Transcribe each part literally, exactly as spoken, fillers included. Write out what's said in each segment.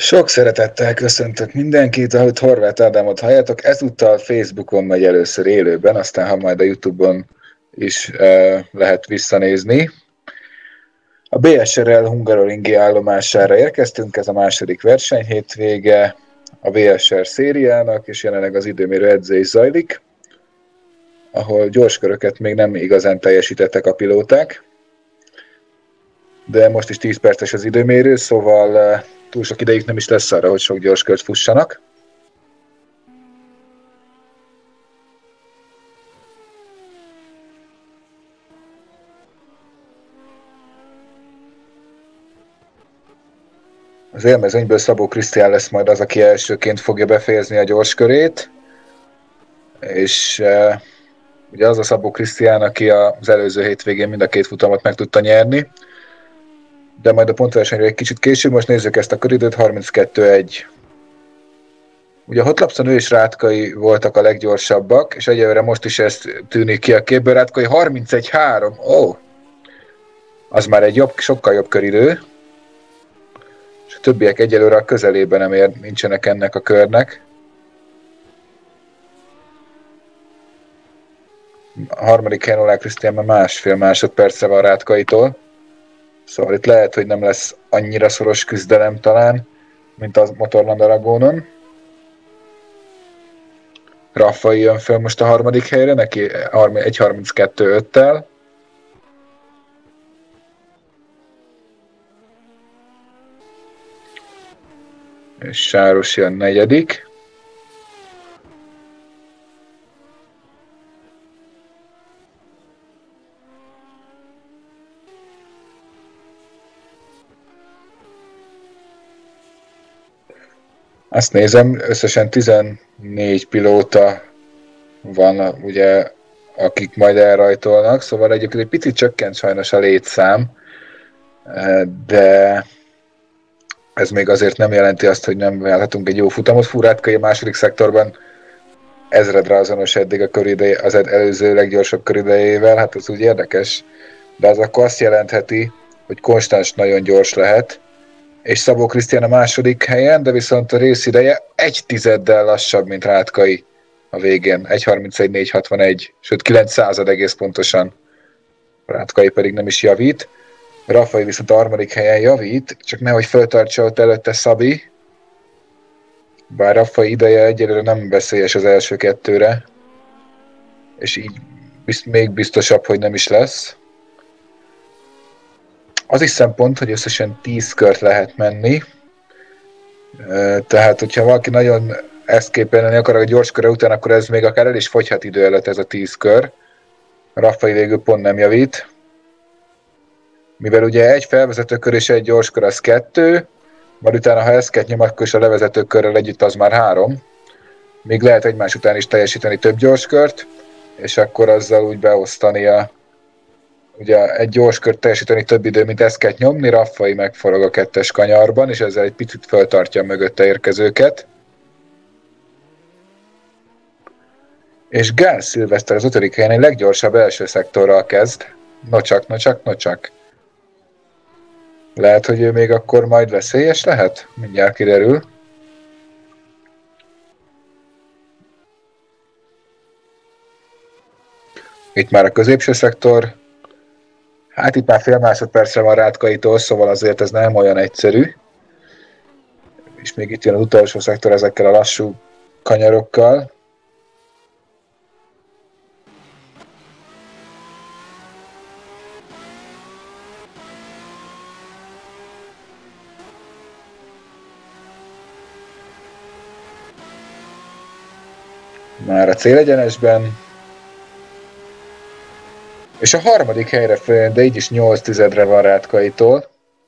Sok szeretettel köszöntök mindenkit, ahogy Horváth Ádámot halljátok, ezúttal Facebookon megy először élőben, aztán ha majd a YouTube-on is e, lehet visszanézni. A bé es er el hungaroringi állomására érkeztünk, ez a második versenyhétvége a bé es er szériának, és jelenleg az időmérő edzés zajlik, ahol gyorsköröket még nem igazán teljesítettek a pilóták, de most is tíz perces az időmérő, szóval túl sok idejük nem is lesz arra, hogy sok gyorskört fussanak. Az élmezőnyből Szabó Krisztián lesz majd az, aki elsőként fogja befejezni a gyorskörét, és e, ugye az a Szabó Krisztián, aki az előző hétvégén mind a két futamot meg tudta nyerni, de majd a pontversenyre egy kicsit később. Most nézzük ezt a köridőt, harminckettő egy. Ugye a Hotlapszon ő és Rátkai voltak a leggyorsabbak, és egyelőre most is ez tűnik ki a képből. Rátkai harmincegy három, ó! Oh. Az már egy jobb, sokkal jobb köridő. És a többiek egyelőre a közelében nem ér, nincsenek ennek a körnek. A harmadik helyen Oláh Krisztián már másfél másodperce van Rátkaitól. Szóval itt lehet, hogy nem lesz annyira szoros küzdelem talán, mint a Motorland Aragonon. Raffai jön föl most a harmadik helyre, neki egy harminckettő öttel. És Sáros jön negyedik. Azt nézem, összesen tizennégy pilóta van, ugye, akik majd elrajtolnak, szóval egyébként egy picit csökkent sajnos a létszám, de ez még azért nem jelenti azt, hogy nem várhatunk egy jó futamot. Furátkai a második szektorban ezredre azonos eddig a körideje, az előző leggyorsabb köridejével, hát ez úgy érdekes, de az akkor azt jelentheti, hogy konstans nagyon gyors lehet, és Szabó Krisztián a második helyen, de viszont a részideje egy tizeddel lassabb, mint Rátkai a végén. egy harmincegy négy hatvanegy, sőt kilenc század egész pontosan. Rátkai pedig nem is javít. Raffai viszont a harmadik helyen javít, csak nehogy föltartsa ott előtte Szabi. Bár Raffai ideje egyelőre nem veszélyes az első kettőre, és így bizt, még biztosabb, hogy nem is lesz. Az is szempont, hogy összesen tíz kört lehet menni, tehát hogyha valaki nagyon ezt képelni akar a gyors köre után, akkor ez még akár el is fogyhat idő előtt ez a tíz kör. Raffai végül pont nem javít, mivel ugye egy felvezető kör és egy gyors kör az kettő, majd utána ha ezt nyom, akkor is a levezető körrel együtt az már három, még lehet egymás után is teljesíteni több gyorskört, és akkor azzal úgy beosztani a ugye egy gyors kört teljesíteni több idő, mint ezt kell nyomni, Raffai megforog a kettes kanyarban, és ezzel egy picit föltartja a mögötte érkezőket. És Gál Szilveszter az ötödik helyen egy leggyorsabb első szektorral kezd. Nocsak, nocsak, nocsak. Lehet, hogy ő még akkor majd veszélyes lehet? Mindjárt kiderül. Itt már a középső szektor. Hát itt már fél másodpercre van Rátkaitól, szóval azért ez nem olyan egyszerű. És még itt jön az utolsó szektor ezekkel a lassú kanyarokkal. Már a célegyenesben. És a harmadik helyre följön, de így is nyolc tizedre van Rátkaitól.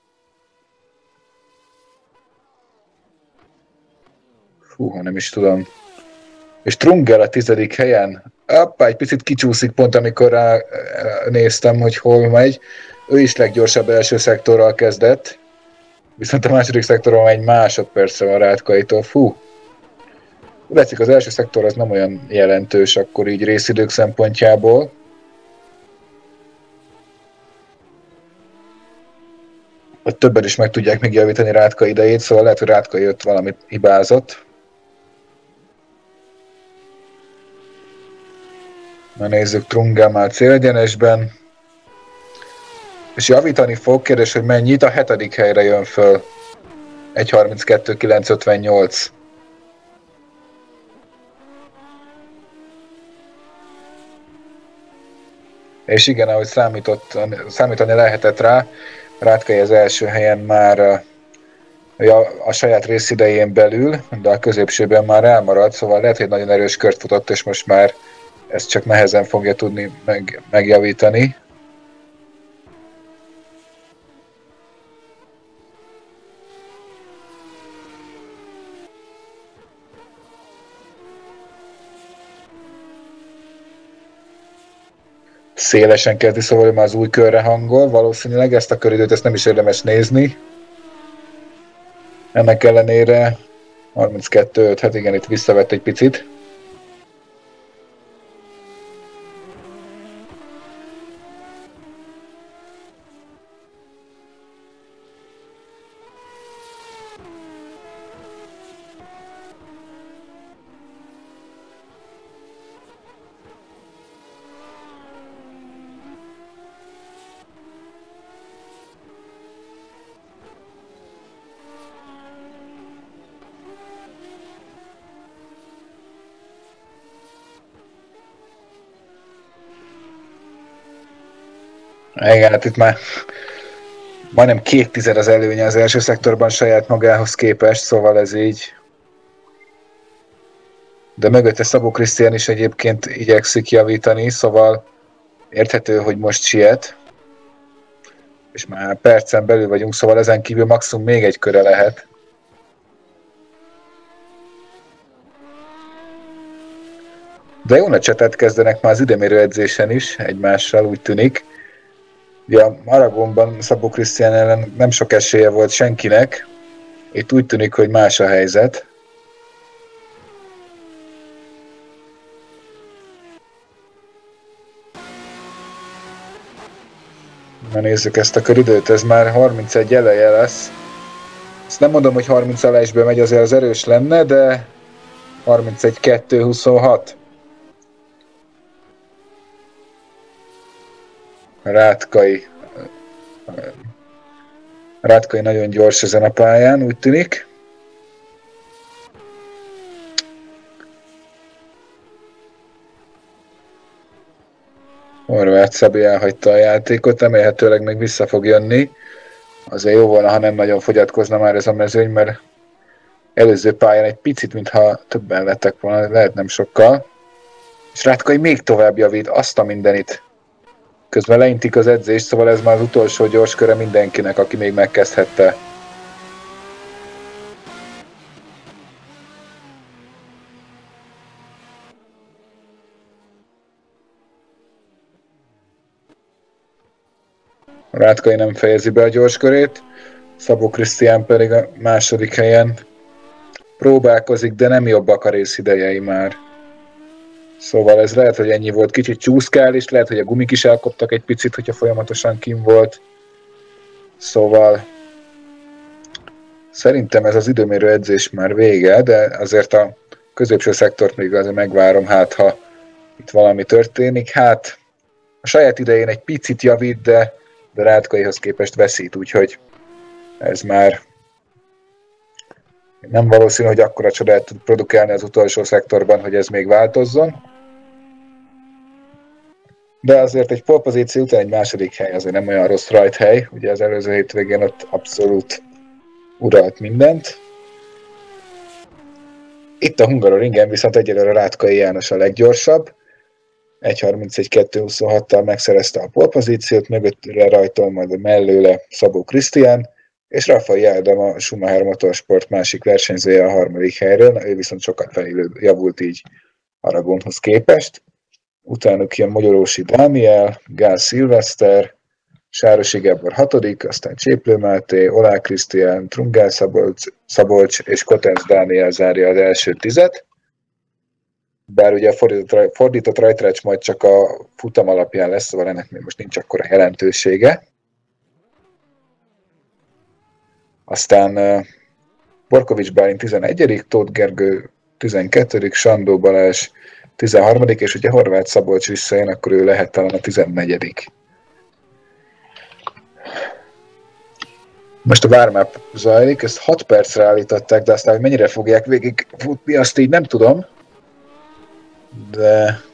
Húha, nem is tudom. És Trungel a tizedik helyen. Appá, egy picit kicsúszik pont, amikor rá néztem, hogy hol megy. Ő is leggyorsabb első szektorral kezdett. Viszont a második szektoron egy másodpercre van Rátkaitól. Fú. Látszik, az első szektor az nem olyan jelentős akkor így részidők szempontjából. A többen is meg tudják még javítani Rátka idejét, szóval lehet, hogy Rátka jött valamit hibázott. Na nézzük, Trungel már célegyenesben. És javítani fog, kérdés, hogy mennyit, a hetedik helyre jön föl. egy harminckettő kilencszázötvennyolc. És igen, ahogy számított, számítani lehetett rá, Rátkai az első helyen már a, a saját részidején belül, de a középsőben már elmaradt, szóval lehet, hogy nagyon erős kört futott, és most már ezt csak nehezen fogja tudni meg, megjavítani. Szélesen kezdi, szóval már az új körre hangol, valószínűleg ezt a köridőt ezt nem is érdemes nézni. Ennek ellenére harminckettő öt, hát igen, itt visszavett egy picit. Igen, hát itt már majdnem két tized az előnye az első szektorban saját magához képest, szóval ez így. De mögötte Szabó Krisztián is egyébként igyekszik javítani, szóval érthető, hogy most siet. És már percen belül vagyunk, szóval ezen kívül maximum még egy köre lehet. De jó nagy csatát kezdenek már az időmérő edzésen is egymással, úgy tűnik. Ugye Aragonban Szabó Krisztián ellen nem sok esélye volt senkinek. Itt úgy tűnik, hogy más a helyzet. Na nézzük ezt a köridőt, ez már harmincegy eleje lesz. Ezt nem mondom, hogy harminc elejésből megy, azért az erős lenne, de harmincegy kettő huszonhat. Rátkai. Rátkai nagyon gyors ezen a pályán, úgy tűnik. Horváth Szabi elhagyta a játékot, remélhetőleg még vissza fog jönni. Azért jó volna, ha nem nagyon fogyatkozna már ez a mezőny, mert előző pályán egy picit, mintha többen lettek volna, lehet nem sokkal. És Rátkai még tovább javít, azt a mindenit. Közben leintik az edzést, szóval ez már az utolsó gyors köre mindenkinek, aki még megkezdhette. Rátkai nem fejezi be a gyorskörét, Szabó Krisztián pedig a második helyen próbálkozik, de nem jobbak a részidejei már. Szóval ez lehet, hogy ennyi volt, kicsit csúszkál, és lehet, hogy a gumik is elkoptak egy picit, hogyha folyamatosan kim volt. Szóval szerintem ez az időmérő edzés már vége, de azért a középső szektort még azért megvárom, hát ha itt valami történik. Hát a saját idején egy picit javít, de, de Rátkaihoz képest veszít, úgyhogy ez már nem valószínű, hogy akkora csodát tud produkálni az utolsó szektorban, hogy ez még változzon. De azért egy polpozíció után egy második hely azért nem olyan rossz rajthely. Ugye az előző hétvégén ott abszolút uralt mindent. Itt a Hungaroringen viszont egyelőre Rátkai János a leggyorsabb. egy harmincegy kettő huszonhattal megszerezte a polpozíciót, mögöttőle rajtol majd mellőle Szabó Krisztián, és Rafael Ádám a Schumacher Motorsport másik versenyzője a harmadik helyről, ő viszont sokat felélő, javult így Aragonhoz képest. Utánuk jön Magyarósi Dániel, Gál Szilveszter, Sárosi Gábor hatodik, aztán Cséplő Máté, Olá Krisztián, Trungál Szabolcs, Szabolcs és Kotenc Dániel zárja az első tizet. Bár ugye a fordított, fordított rajtrács majd csak a futam alapján lesz, szóval ennek még most nincs akkora jelentősége. Aztán uh, Borkovics Bálint tizenegyedik, Tóth Gergő tizenkettedik, Sandó Balázs tizenharmadik, és ugye Horváth Szabolcs visszajön, akkor ő lehet talán a tizennegyedik. Most a warm-up zajlik, ezt hat percre állították, de aztán, hogy mennyire fogják végig futni, azt így nem tudom. De...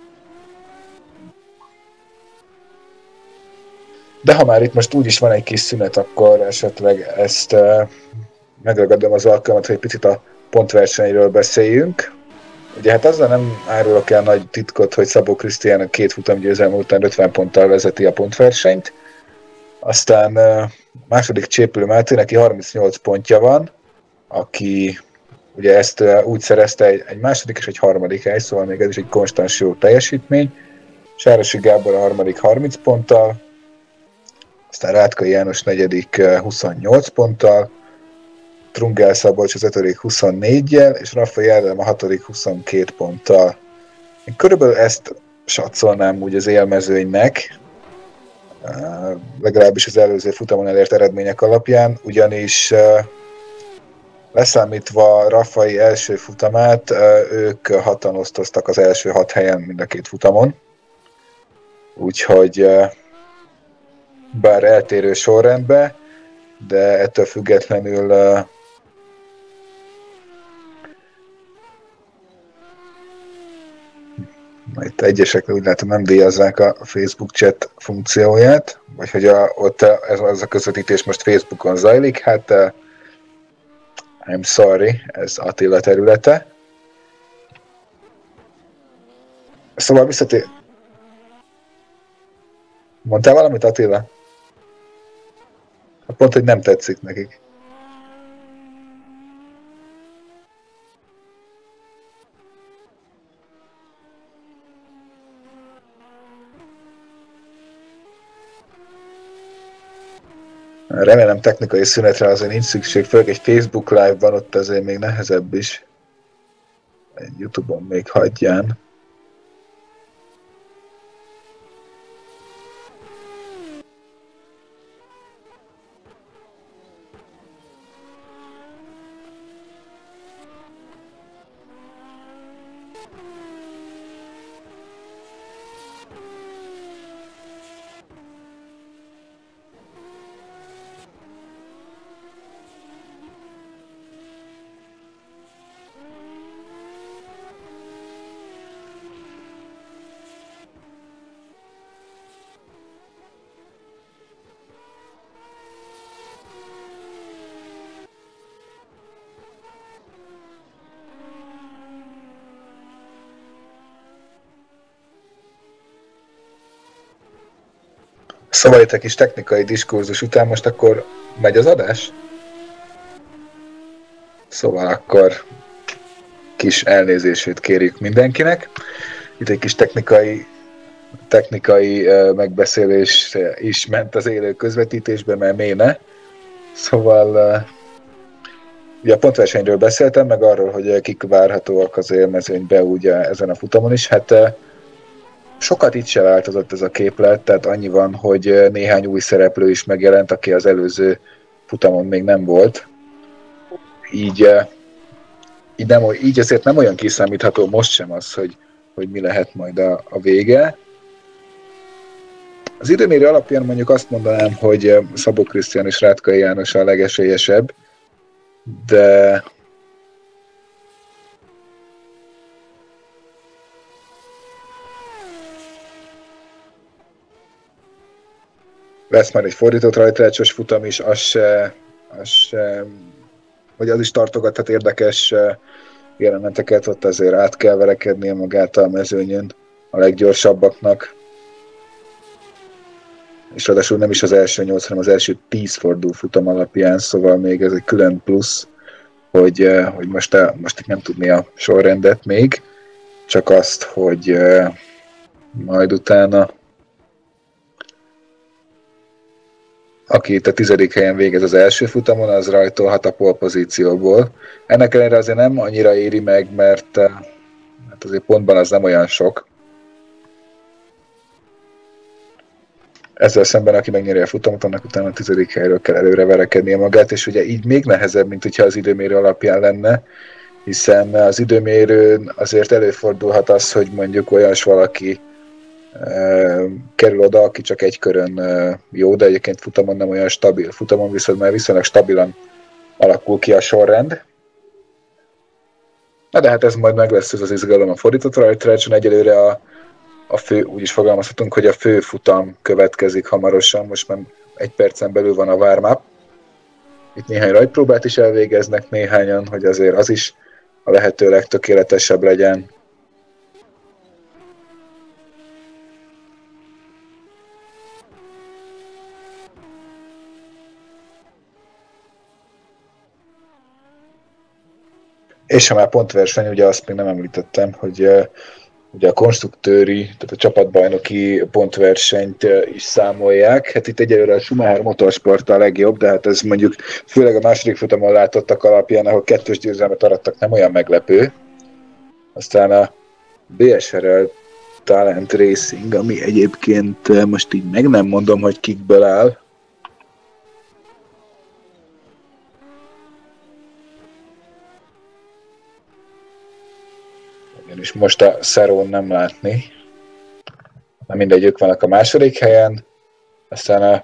De ha már itt most úgyis van egy kis szünet, akkor esetleg ezt uh, megragadom az alkalmat, hogy picit a pontversenyről beszéljünk. Ugye hát azzal nem árulok el nagy titkot, hogy Szabó Krisztián a két futamgyőzelme után ötven ponttal vezeti a pontversenyt. Aztán uh, második Csépülő Máté, neki harmincnyolc pontja van, aki ugye ezt uh, úgy szerezte egy, egy második és egy harmadik hely, szóval még ez is egy konstans jó teljesítmény. Sárosi Gábor a harmadik harminc ponttal, aztán Rátkai János negyedik uh, huszonnyolc ponttal, Trungel Szabolcs az ötödik huszonnégyel, és Raffai Ádám a hatodik huszonkét ponttal. Én körülbelül ezt satszolnám úgy az élmezőnynek, uh, legalábbis az előző futamon elért eredmények alapján, ugyanis uh, leszámítva Raffai első futamát, uh, ők hatan osztoztak az első hat helyen mind a két futamon. Úgyhogy uh, bár eltérő sorrendben, de ettől függetlenül uh, itt egyesek úgy látom nem díjazzák a Facebook chat funkcióját, vagy hogy a, ott ez, ez a közvetítés most Facebookon zajlik, hát uh, I'm sorry, ez Attila területe. Szóval visszatér... Mondtál valamit, Attila? Pont, hogy nem tetszik nekik. Remélem technikai szünetre azért nincs szükség, főleg egy Facebook Live-ban, ott azért még nehezebb is. Egy YouTube-on még hagyján. Szóval itt egy kis technikai diskurzus után most akkor megy az adás? Szóval akkor kis elnézését kérjük mindenkinek. Itt egy kis technikai, technikai uh, megbeszélés is ment az élő közvetítésben, mert méne. Szóval uh, ugye a pontversenyről beszéltem, meg arról, hogy kik várhatóak az élmezőnybe ugye ezen a futamon is. Hát uh, sokat itt se változott ez a képlet, tehát annyi van, hogy néhány új szereplő is megjelent, aki az előző futamon még nem volt. Így, így, nem, így ezért nem olyan kiszámítható most sem az, hogy, hogy mi lehet majd a, a vége. Az időmérő alapján mondjuk azt mondanám, hogy Szabó Krisztián és Rátkai János a legesélyesebb, de lesz már egy fordított rajtrácsos futam is, az se, az se, vagy az is tartogathat érdekes jeleneteket, ott azért át kell verekednie magát a mezőnyön a leggyorsabbaknak. És ráadásul nem is az első nyolc, hanem az első tíz forduló futam alapján, szóval még ez egy külön plusz, hogy, hogy most, most itt nem tudni a sorrendet még, csak azt, hogy majd utána aki itt a tizedik helyen végez az első futamon, az rajtolhat a pole pozícióból. Ennek ellenére azért nem annyira éri meg, mert, mert azért pontban az nem olyan sok. Ezzel szemben, aki megnyeri a futamot, annak utána a tizedik helyről kell előre verekednie magát, és ugye így még nehezebb, mint hogyha az időmérő alapján lenne, hiszen az időmérőn azért előfordulhat az, hogy mondjuk olyas valaki e, kerül oda, aki csak egy körön e, jó, de egyébként futamon nem olyan stabil. Futamon viszont már viszonylag stabilan alakul ki a sorrend. Na de hát ez majd meg lesz ez az izgalom a fordított rajtrácson. Egyelőre a, a fő, úgy is fogalmazhatunk, hogy a fő futam következik hamarosan, most már egy percen belül van a warm-up. Itt néhány rajtpróbát is elvégeznek néhányan, hogy azért az is a lehető legtökéletesebb legyen. És ha már pontverseny, ugye azt még nem említettem, hogy uh, ugye a konstruktőri, tehát a csapatbajnoki pontversenyt uh, is számolják. Hát itt egyelőre a Schumacher Motorsport a legjobb, de hát ez mondjuk főleg a második futamon látottak alapján, ahol kettős győzelmet arattak, nem olyan meglepő. Aztán a bé es er el Talent Racing, ami egyébként uh, most így meg nem mondom, hogy kikből áll. És most a Szerón nem látni. Na mindegy, ők vannak a második helyen. Aztán a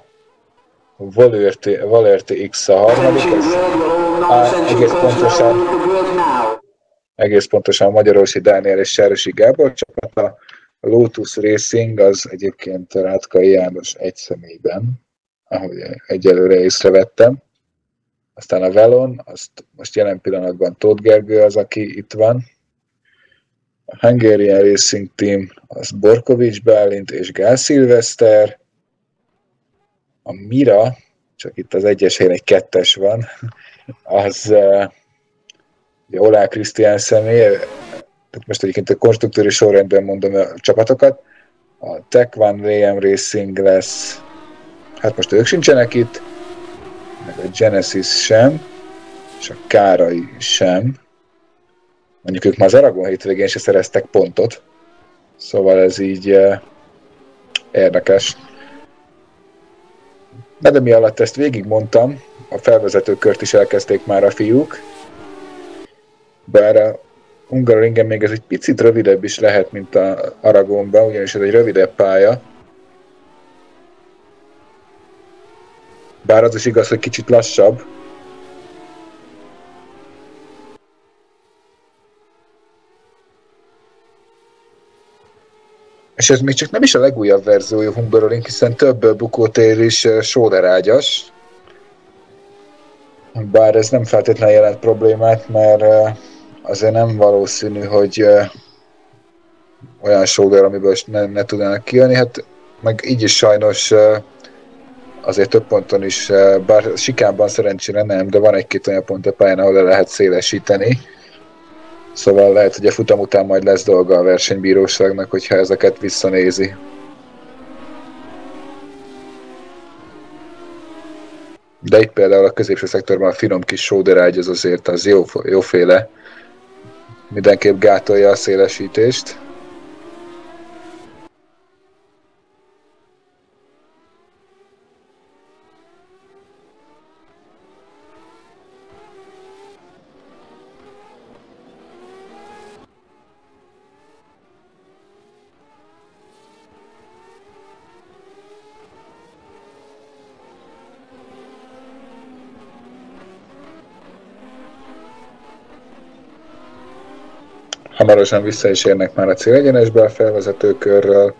Valerte X a harmadik. Ez á, egész pontosan egész pontosan a Magyarorsi Dániel és Sárosi Gábor csapata. A Lotus Racing az egyébként Rátkai János egy személyben, ahogy egyelőre észrevettem. Aztán a Velon, azt most jelen pillanatban Tóth Gergő az, aki itt van. A Hungarian Racing Team az Borkovics Bálint és Gál Szilveszter. A Mira, csak itt az egyes helyen egy kettes van, az uh, Olá Krisztián személy, tehát most egyébként a konstruktőri sorrendben mondom a csapatokat. A Tech One vé em Racing lesz, hát most ők sincsenek itt, meg a Genesis sem, és a Kárai sem. Mondjuk ők már az Aragon hétvégén se szereztek pontot, szóval ez így uh, érdekes. Na de mi alatt ezt végigmondtam, a felvezetőkört is elkezdték már a fiúk, bár a Hungaroringen még ez egy picit rövidebb is lehet, mint a Aragonban, ugyanis ez egy rövidebb pálya. Bár az is igaz, hogy kicsit lassabb. És ez még csak nem is a legújabb verziója Hungaroring, hiszen több bukótér is sóderágyas. Bár ez nem feltétlenül jelent problémát, mert azért nem valószínű, hogy olyan sóder, amiből ne, ne tudnának kijönni. Hát meg így is sajnos azért több ponton is, bár sikánban szerencsére nem, de van egy-két olyan pont a pályán, ahol le lehet szélesíteni. Szóval lehet, hogy a futam után majd lesz dolga a versenybíróságnak, hogyha ezeket visszanézi. De itt például a középső szektorban a finom kis sóderágy az azért az jó, jóféle. Mindenképp gátolja a szélesítést. Hamarosan vissza is érnek már a célegyenesbe a felvezetőkörről.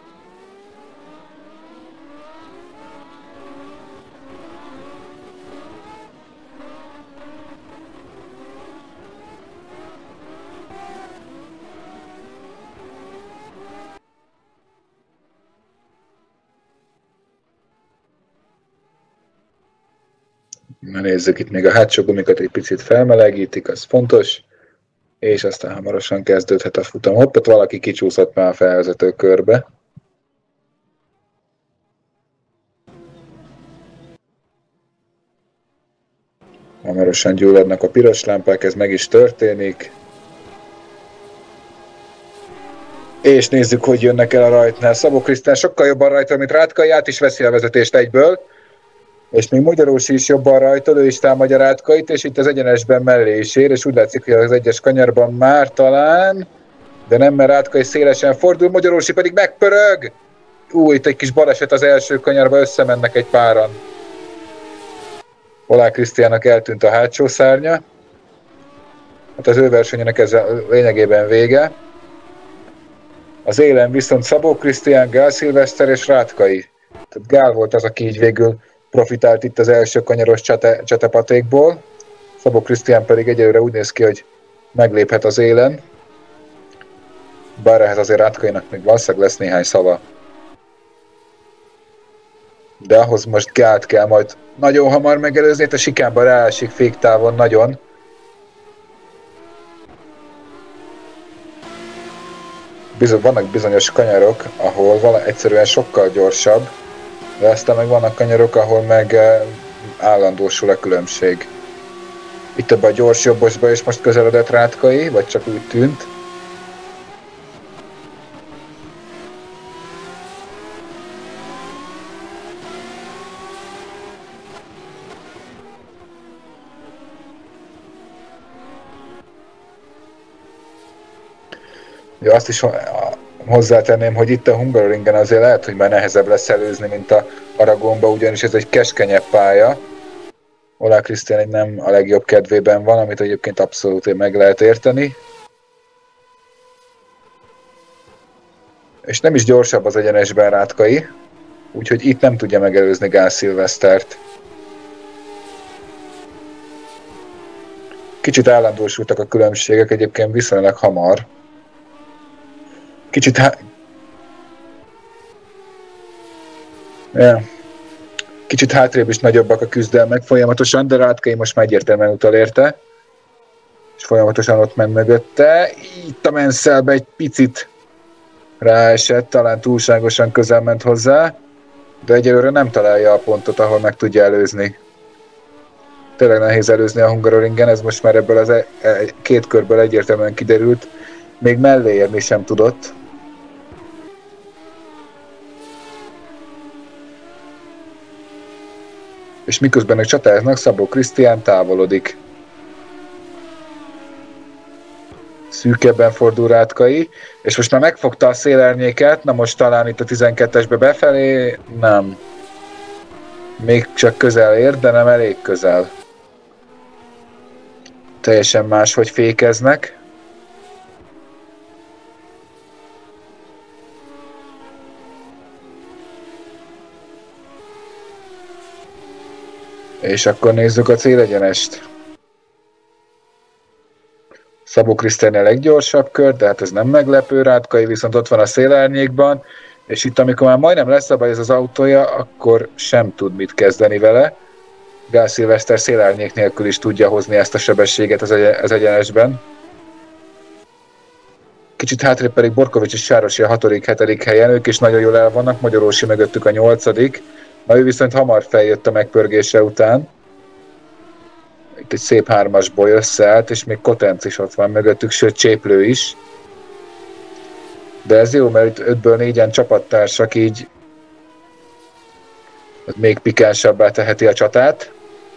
Na nézzük, itt még a hátsó gumikat egy picit felmelegítik, az fontos. És aztán hamarosan kezdődhet a futam. Hopp, ott valaki kicsúszott már a felvezető körbe. Hamarosan gyulladnak a piros lámpák, ez meg is történik. És nézzük, hogy jönnek el a rajtnál. Szabó Krisztián sokkal jobban rajtol, mint Rátkai, át is veszi a vezetést egyből. És még Magyarósi is jobban rajtol, ő is támadja Rátkait, és itt az egyenesben mellé is ér, és úgy látszik, hogy az egyes kanyarban már talán, de nem, mert Rátkai szélesen fordul, Magyarósi pedig megpörög! Ú, itt egy kis baleset az első kanyarba, összemennek egy páran. Oláh Krisztiánnak eltűnt a hátsó szárnya. Hát az ő versenyének ez a lényegében vége. Az élen viszont Szabó Krisztián, Gál Szilveszter és Rátkai. Tehát Gál volt az, aki így végül profitált itt az első kanyaros csete, csetepatékból. Szabó Krisztián pedig egyelőre úgy néz ki, hogy megléphet az élen. Bár ehhez azért Rátkainak még valószínűleg lesz néhány szava. De ahhoz most Gált kell majd nagyon hamar megelőzni, itt a sikánba ráesik féktávon nagyon. Bizony, vannak bizonyos kanyarok, ahol vala egyszerűen sokkal gyorsabb, de aztán meg vannak kanyarok, ahol meg állandósul a különbség. Itt ebben a gyors jobbosba is most közeledett Rátkai, vagy csak úgy tűnt. Ja, azt is hozzátenném, hogy itt a Hungaroringen azért lehet, hogy már nehezebb lesz előzni, mint a Aragonba, ugyanis ez egy keskenyebb pálya. Oláh Krisztián egy nem a legjobb kedvében van, amit egyébként abszolút meg lehet érteni. És nem is gyorsabb az egyenesben Rátkai, úgyhogy itt nem tudja megelőzni Gál Szilvesztert. Kicsit állandósultak a különbségek, egyébként viszonylag hamar. Kicsit há... ja. Kicsit hátrébb is nagyobbak a küzdelmek folyamatosan, de Rátkai most már egyértelműen utolérte. És folyamatosan ott ment mögötte. Itt a Mansellbe egy picit ráesett, talán túlságosan közel ment hozzá, de egyelőre nem találja a pontot, ahol meg tudja előzni. Tényleg nehéz előzni a Hungaroringen, ez most már ebből az e- e- két körből egyértelműen kiderült. Még mellé érni sem tudott. És miközben ők csatáznak, Szabó Krisztián távolodik. Szűkebben fordul Rátkai, és most már megfogta a szélárnyéket, na most talán itt a tizenkettesbe befelé, nem. Még csak közel ér, de nem elég közel. Teljesen máshogy fékeznek. És akkor nézzük a célegyenest. Szabó Krisztián a leggyorsabb kör, de hát ez nem meglepő, Rátkai viszont ott van a szélárnyékban, és itt amikor már majdnem leszabály ez az autója, akkor sem tud mit kezdeni vele. Gál Szilveszter szélárnyék nélkül is tudja hozni ezt a sebességet az, egy- az egyenesben. Kicsit hátrébb pedig Borkovics és Sárosi a hatodik, hetedik helyen, ők is nagyon jól el vannak, Magyarósi mögöttük a nyolcadik. Na ő viszont hamar feljött a megpörgése után. Itt egy szép hármasból összeállt, és még Kotenc is ott van mögöttük, sőt Cséplő is. De ez jó, mert itt ötből négyen csapattársak, így még pikánsabbá teheti a csatát.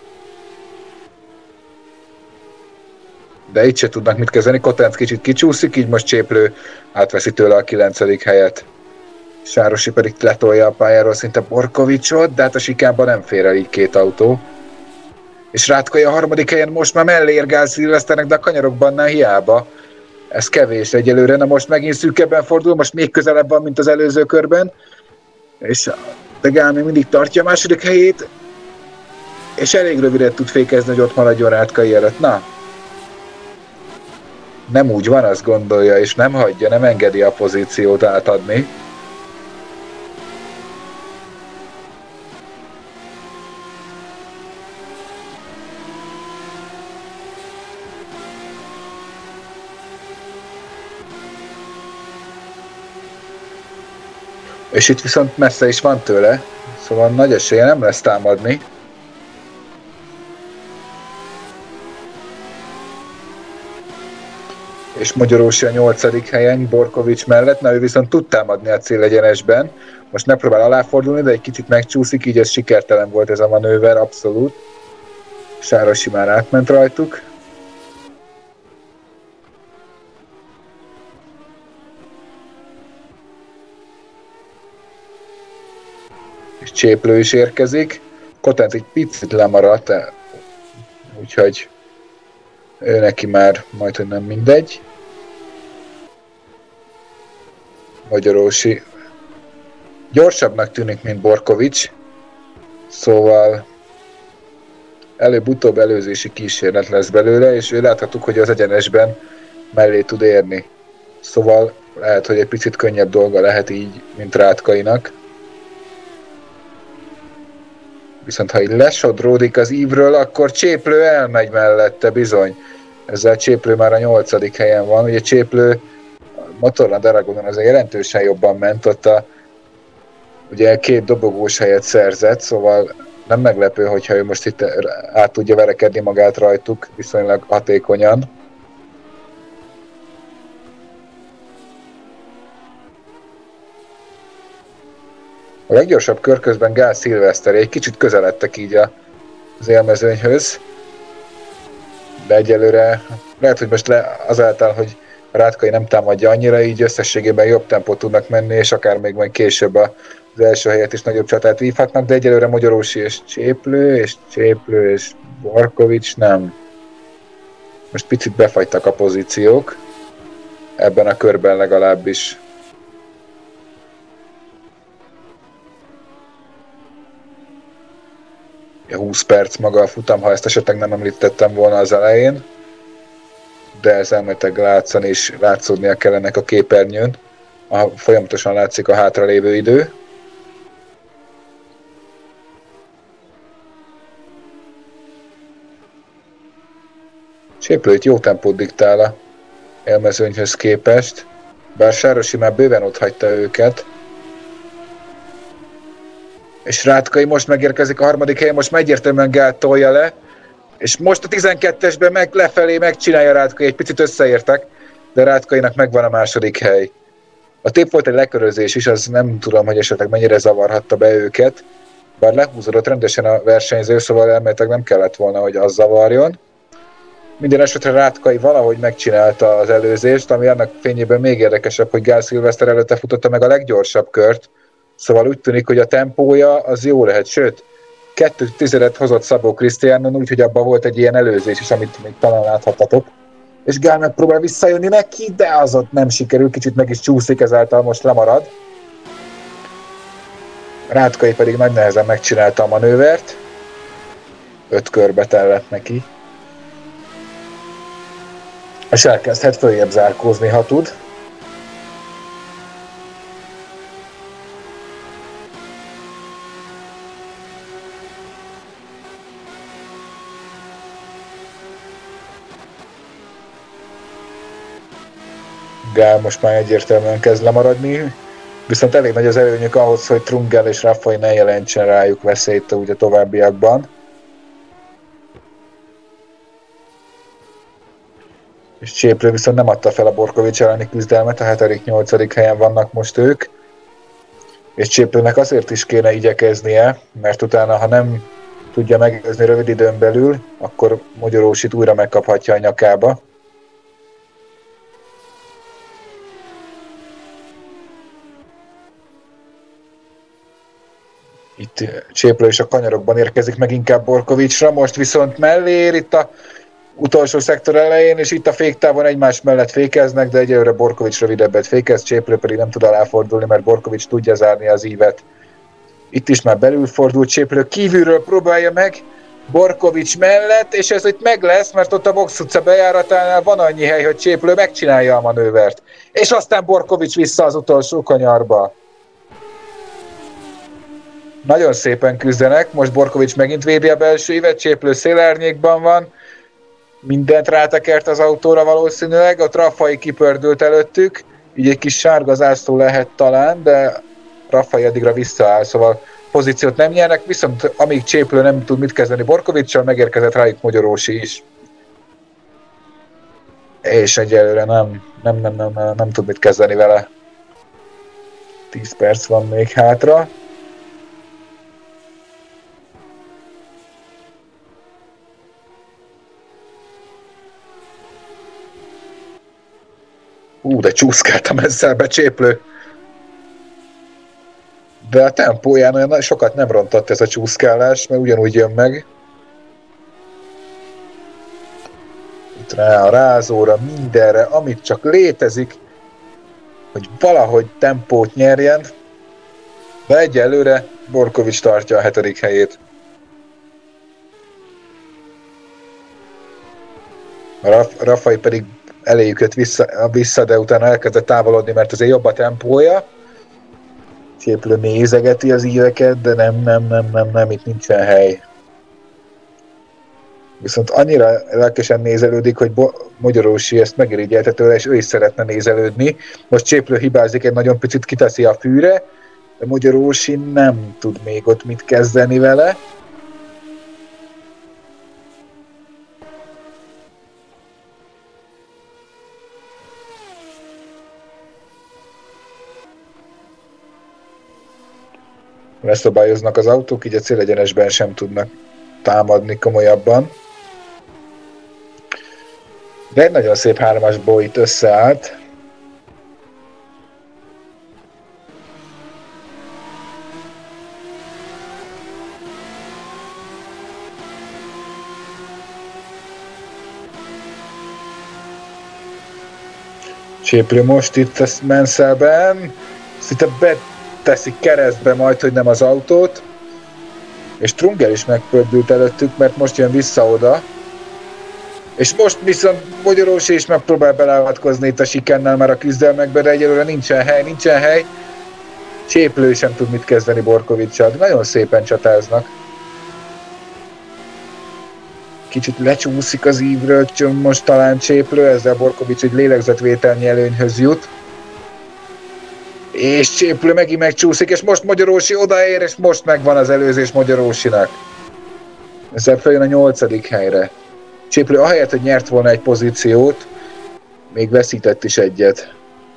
De itt se tudnak mit kezdeni, Kotenc kicsit kicsúszik, így most Cséplő átveszi tőle a kilencedik helyet. Sárosi pedig letolja a pályáról szinte Borkovicsot, de hát a sikánban nem fér el így két autó. És Rátkai a harmadik helyen most már mellé ér Gál Szilveszternek, de a kanyarokban nem hiába. Ez kevés egyelőre, na most megint szűkebben fordul, most még közelebb van, mint az előző körben. És de Gál még mindig tartja a második helyét, és elég rövidet tud fékezni, hogy ott maradjon Rátkai előtt. Na, nem úgy van, azt gondolja, és nem hagyja, nem engedi a pozíciót átadni. És itt viszont messze is van tőle, szóval nagy esélye nem lesz támadni. és Magyarósi a nyolcadik helyen Borkovics mellett, na ő viszont tud támadni a célegyenesben, most megpróbál aláfordulni, de egy kicsit megcsúszik, így ez sikertelen volt ez a manőver, abszolút. Sárosi már átment rajtuk. És Cséplő is érkezik. Kotenc egy picit lemaradt, úgyhogy ő neki már majdhogy nem mindegy. Magyarósi gyorsabbnak tűnik, mint Borkovics, szóval előbb-utóbb előzési kísérlet lesz belőle, és ő láthatjuk, hogy az egyenesben mellé tud érni. Szóval lehet, hogy egy picit könnyebb dolga lehet így, mint Rátkainak. Viszont ha így lesodródik az ívről, akkor Cséplő elmegy mellette bizony. Ezzel Cséplő már a nyolcadik helyen van. Ugye Cséplő Motorland Aragonon azért jelentősen jobban ment, ott a, ugye két dobogós helyet szerzett, szóval nem meglepő, hogyha ő most itt át tudja verekedni magát rajtuk viszonylag hatékonyan. A leggyorsabb kör közben Gál Szilveszter egy kicsit közeledtek így az élmezőnyhöz, de egyelőre lehet, hogy most le, azáltal, hogy Rátkai nem támadja annyira, így összességében jobb tempót tudnak menni, és akár még majd később az első helyet is nagyobb csatát vívhatnak, de egyelőre Magyarósi és Cséplő, és Cséplő és Borkovics nem. Most picit befagytak a pozíciók, ebben a körben legalábbis. húsz perc maga a futam, ha ezt esetleg nem említettem volna az elején, de ez elméletileg látszani és látszódnia kellene a képernyőn. A, folyamatosan látszik a hátralévő idő. Cséplő itt jó tempót diktál a élmezőnyhöz képest, bár Sárosi már bőven ott hagyta őket. És Rátkai most megérkezik a harmadik helyen, most egyértelműen Gál tolja le, és most a tizenkettesben meg lefelé megcsinálja Rátkai, egy picit összeértek, de Rátkainak megvan a második hely. A tép volt egy lekörözés is, az nem tudom, hogy esetleg mennyire zavarhatta be őket, bár lehúzódott rendesen a versenyző, szóval elméletileg nem kellett volna, hogy az zavarjon. Minden esetre Rátkai valahogy megcsinálta az előzést, ami annak fényében még érdekesebb, hogy Gál Szilveszter előtte futotta meg a leggyorsabb kört, szóval úgy tűnik, hogy a tempója az jó lehet, sőt, kettő tizedet hozott Szabó Krisztiánon, úgyhogy abban volt egy ilyen előzés is, amit még talán láthatatok. És Gál megpróbál visszajönni neki, de az ott nem sikerül, kicsit meg is csúszik, ezáltal most lemarad. Rátkai pedig nagy nehezen megcsinálta a manővert. Öt körbe tellett neki. És elkezdhet följebb zárkózni, ha tud. Gál most már egyértelműen kezd lemaradni, viszont elég nagy az előnyük ahhoz, hogy Trungel és Raffai ne jelentsen rájuk veszélyt úgy a továbbiakban. És Cséplő viszont nem adta fel a Borkovics elleni küzdelmet, a hetedik-nyolcadik helyen vannak most ők. És Cséplőnek azért is kéne igyekeznie, mert utána, ha nem tudja megelőzni rövid időn belül, akkor Magyarósit újra megkaphatja a nyakába. Itt Cséplő is a kanyarokban érkezik meg inkább Borkovicsra, most viszont mellé ér itt a utolsó szektor elején, és itt a féktávon egymás mellett fékeznek, de egyelőre Borkovics rövidebbet fékez, Cséplő pedig nem tud aláfordulni, mert Borkovics tudja zárni az ívet. Itt is már belül fordult, Cséplő kívülről próbálja meg, Borkovics mellett, és ez itt meg lesz, mert ott a Box utca bejáratánál van annyi hely, hogy Cséplő megcsinálja a manővert. És aztán Borkovics vissza az utolsó kanyarba. Nagyon szépen küzdenek, most Borkovics megint védi a belső ívet, Cséplő szélárnyékban van, mindent rátekert az autóra valószínűleg, ott Raffai kipördült előttük, így egy kis sárga zászló lehet talán, de Raffai addigra visszaáll, szóval pozíciót nem nyernek, viszont amíg Cséplő nem tud mit kezdeni Borkovicsal, megérkezett rájuk Magyarósi is. És egyelőre nem, nem, nem, nem, nem, nem tud mit kezdeni vele. tíz perc van még hátra. Ú, de csúszkáltam ezzel becséplő. De a tempóján olyan sokat nem rontott ez a csúszkálás, mert ugyanúgy jön meg. Itt rá a rázóra, mindenre, amit csak létezik, hogy valahogy tempót nyerjen. De egyelőre Borkovics tartja a hetedik helyét. A Rafai pedig eléjük jött vissza, vissza, de utána elkezdett távolodni, mert azért jobb a tempója. Cséplő nézegeti az íveket, de nem, nem, nem, nem, nem, itt nincsen hely. Viszont annyira lelkesen nézelődik, hogy Magyarósi ezt megirigyelte tőle, és ő is szeretne nézelődni. Most Cséplő hibázik, egy nagyon picit kiteszi a fűre, de Magyarósi nem tud még ott mit kezdeni vele. Leszabályoznak az autók, így a célegyenesben sem tudnak támadni komolyabban. De egy nagyon szép hármasból itt összeállt. Cséplő most itt a Mansellben, szinte beteszik keresztbe majd, hogy nem az autót. És Trunger is megpördült előttük, mert most jön vissza oda. És most viszont Magyarósi is megpróbál beleavatkozni itt a sikennel már a küzdelmekbe, de egyelőre nincsen hely, nincsen hely. Cséplő sem tud mit kezdeni Borkovicsal, de nagyon szépen csatáznak. Kicsit lecsúszik az ívről, most talán Cséplő, ezzel Borkovics egy lélegzetvételnyi előnyhöz jut. És Cséplő megint megcsúszik, és most Magyarósi odaér, és most megvan az előzés Magyarósinak. Ezzel feljön a nyolcadik helyre. Cséplő ahelyett, hogy nyert volna egy pozíciót, még veszített is egyet.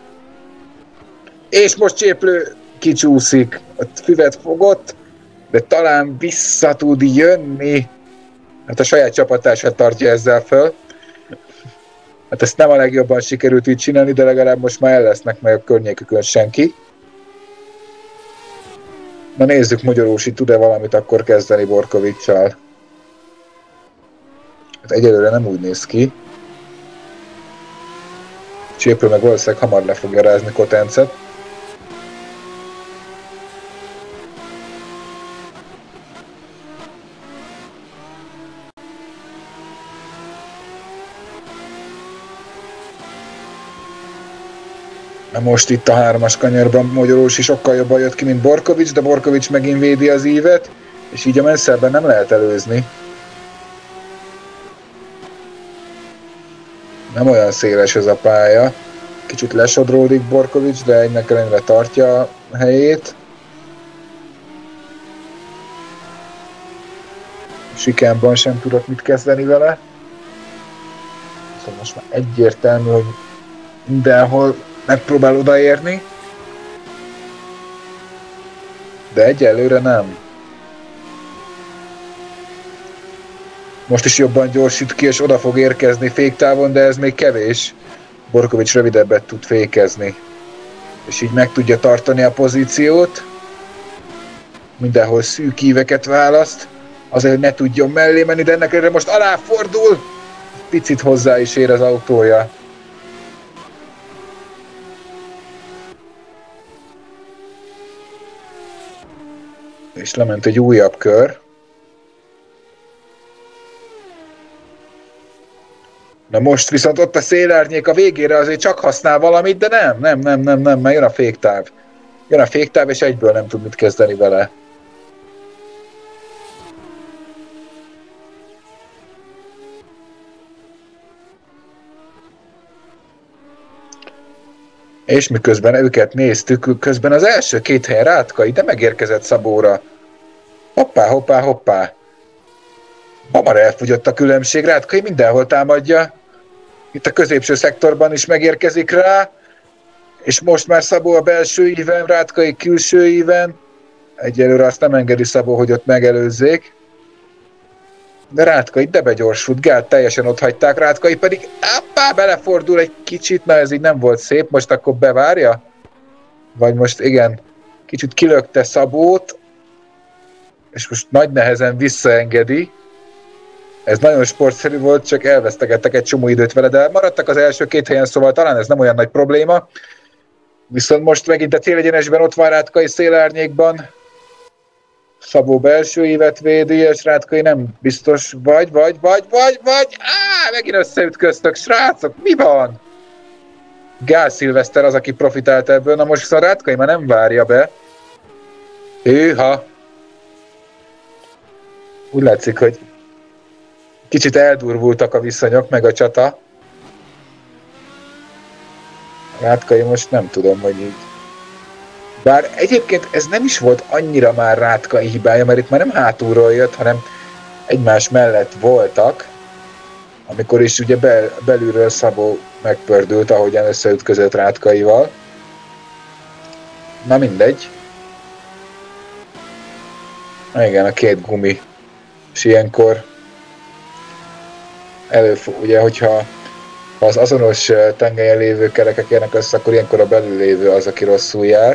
És most Cséplő kicsúszik, a füvet fogott, de talán vissza tud jönni. Hát a saját csapatását tartja ezzel föl. Hát ezt nem a legjobban sikerült így csinálni, de legalább most már el lesznek meg a környékükön senki. Na nézzük, Magyarósi tud-e valamit akkor kezdeni Borkovicsal. Hát egyelőre nem úgy néz ki. Cséplő meg valószínűleg hamar le fogja rázni Kotencet. Na most itt a hármas kanyarban Magyarósi sokkal jobban jött ki, mint Borkovics, de Borkovics megint védi az ívet, és így a Mansellben nem lehet előzni. Nem olyan széles ez a pálya. Kicsit lesodródik Borkovics, de egynek ellenére tartja a helyét. Sikánban sem tudott mit kezdeni vele. Szóval most már egyértelmű, hogy mindenhol megpróbál odaérni. De egyelőre nem. Most is jobban gyorsít ki, és oda fog érkezni féktávon, de ez még kevés. Borkovics rövidebbet tud fékezni. És így meg tudja tartani a pozíciót. Mindenhol szűk íveket választ. Azért, hogy ne tudjon mellé menni, de ennek ellenére most aláfordul. Picit hozzá is ér az autója. És lement egy újabb kör. Na most viszont ott a szélárnyék a végére azért csak használ valamit, de nem, nem, nem, nem, nem, mert jön a féktáv. Jön a féktáv, és egyből nem tud mit kezdeni vele. És miközben őket néztük, közben az első két helyen Rátka ide megérkezett Szabóra. Hoppá, hoppá, hoppá. Hamar elfogyott a különbség, Rátkai mindenhol támadja. itt a középső szektorban is megérkezik rá, és most már Szabó a belső íven, Rátkai külső íven. Egyelőre azt nem engedi Szabó, hogy ott megelőzzék. De Rátkai de begyorsult, Gált teljesen ott hagyták, Rátkai pedig appá, belefordul egy kicsit, na ez így nem volt szép, most akkor bevárja? Vagy most igen, kicsit kilökte Szabót, és most nagy nehezen visszaengedi. Ez nagyon sportszerű volt, csak elvesztegettek egy csomó időt vele, de maradtak az első két helyen, szóval talán ez nem olyan nagy probléma. Viszont most megint a célegyenesben ott van Rátkai szélárnyékban. Szabó belső évet védi, és Rátkai nem biztos, vagy, vagy, vagy, vagy, vagy, áh, megint összeütköztök, srácok, mi van? Gál Szilveszter az, aki profitált ebből, na most viszont Rátkai már nem várja be. Hűha! Úgy látszik, hogy kicsit eldurvultak a viszonyok, meg a csata. Rátkai most nem tudom, hogy így. Bár egyébként ez nem is volt annyira már Rátkai hibája, mert itt már nem hátulról jött, hanem egymás mellett voltak, amikor is ugye bel, belülről Szabó megpördült, ahogyan összeütközött Rátkaival. Na mindegy. Na igen, a két gumi. És ilyenkor előfog, ugye, hogyha ha az azonos tengelyen lévő kerekek érnek össze, akkor ilyenkor a belül lévő az, aki rosszul jár.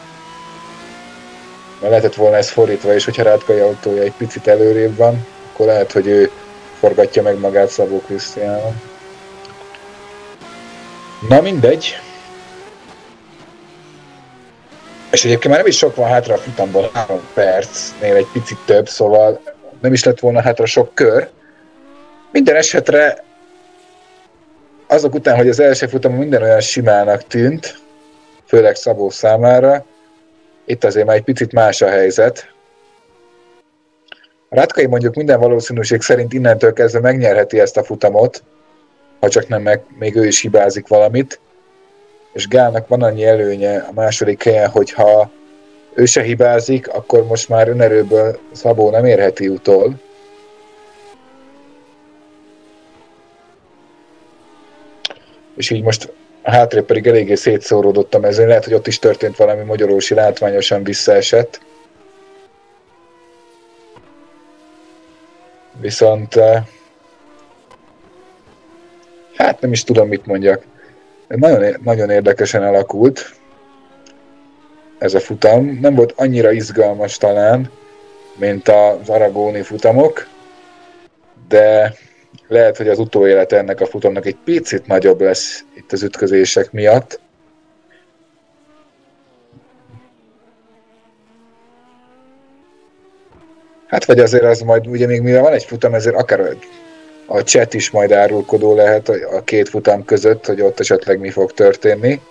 Mert lehetett volna ez fordítva is, hogyha Rátkai autója egy picit előrébb van, akkor lehet, hogy ő forgatja meg magát Szabó Krisztiánon. Na mindegy. És egyébként már nem is sok van hátra a futamból, három percnél egy picit több, szóval nem is lett volna hátra sok kör. Minden esetre azok után, hogy az első futamon minden olyan simának tűnt, főleg Szabó számára, itt azért már egy picit más a helyzet. A Rátkai mondjuk minden valószínűség szerint innentől kezdve megnyerheti ezt a futamot, ha csak nem meg, még ő is hibázik valamit. És Gálnak van annyi előnye a második helyen, hogy ha ő se hibázik, akkor most már önerőből Szabó nem érheti utol. És így most a hátrébb pedig eléggé szétszóródott a mezőn, lehet, hogy ott is történt valami, Magyarósi látványosan visszaesett. Viszont hát nem is tudom, mit mondjak. Nagyon, nagyon érdekesen alakult ez a futam. Nem volt annyira izgalmas talán, mint az aragóni futamok, de lehet, hogy az utóélete ennek a futamnak egy picit nagyobb lesz itt az ütközések miatt. Hát vagy azért az majd, ugye még mivel van egy futam, ezért akár a chat is majd árulkodó lehet a két futam között, hogy ott esetleg mi fog történni.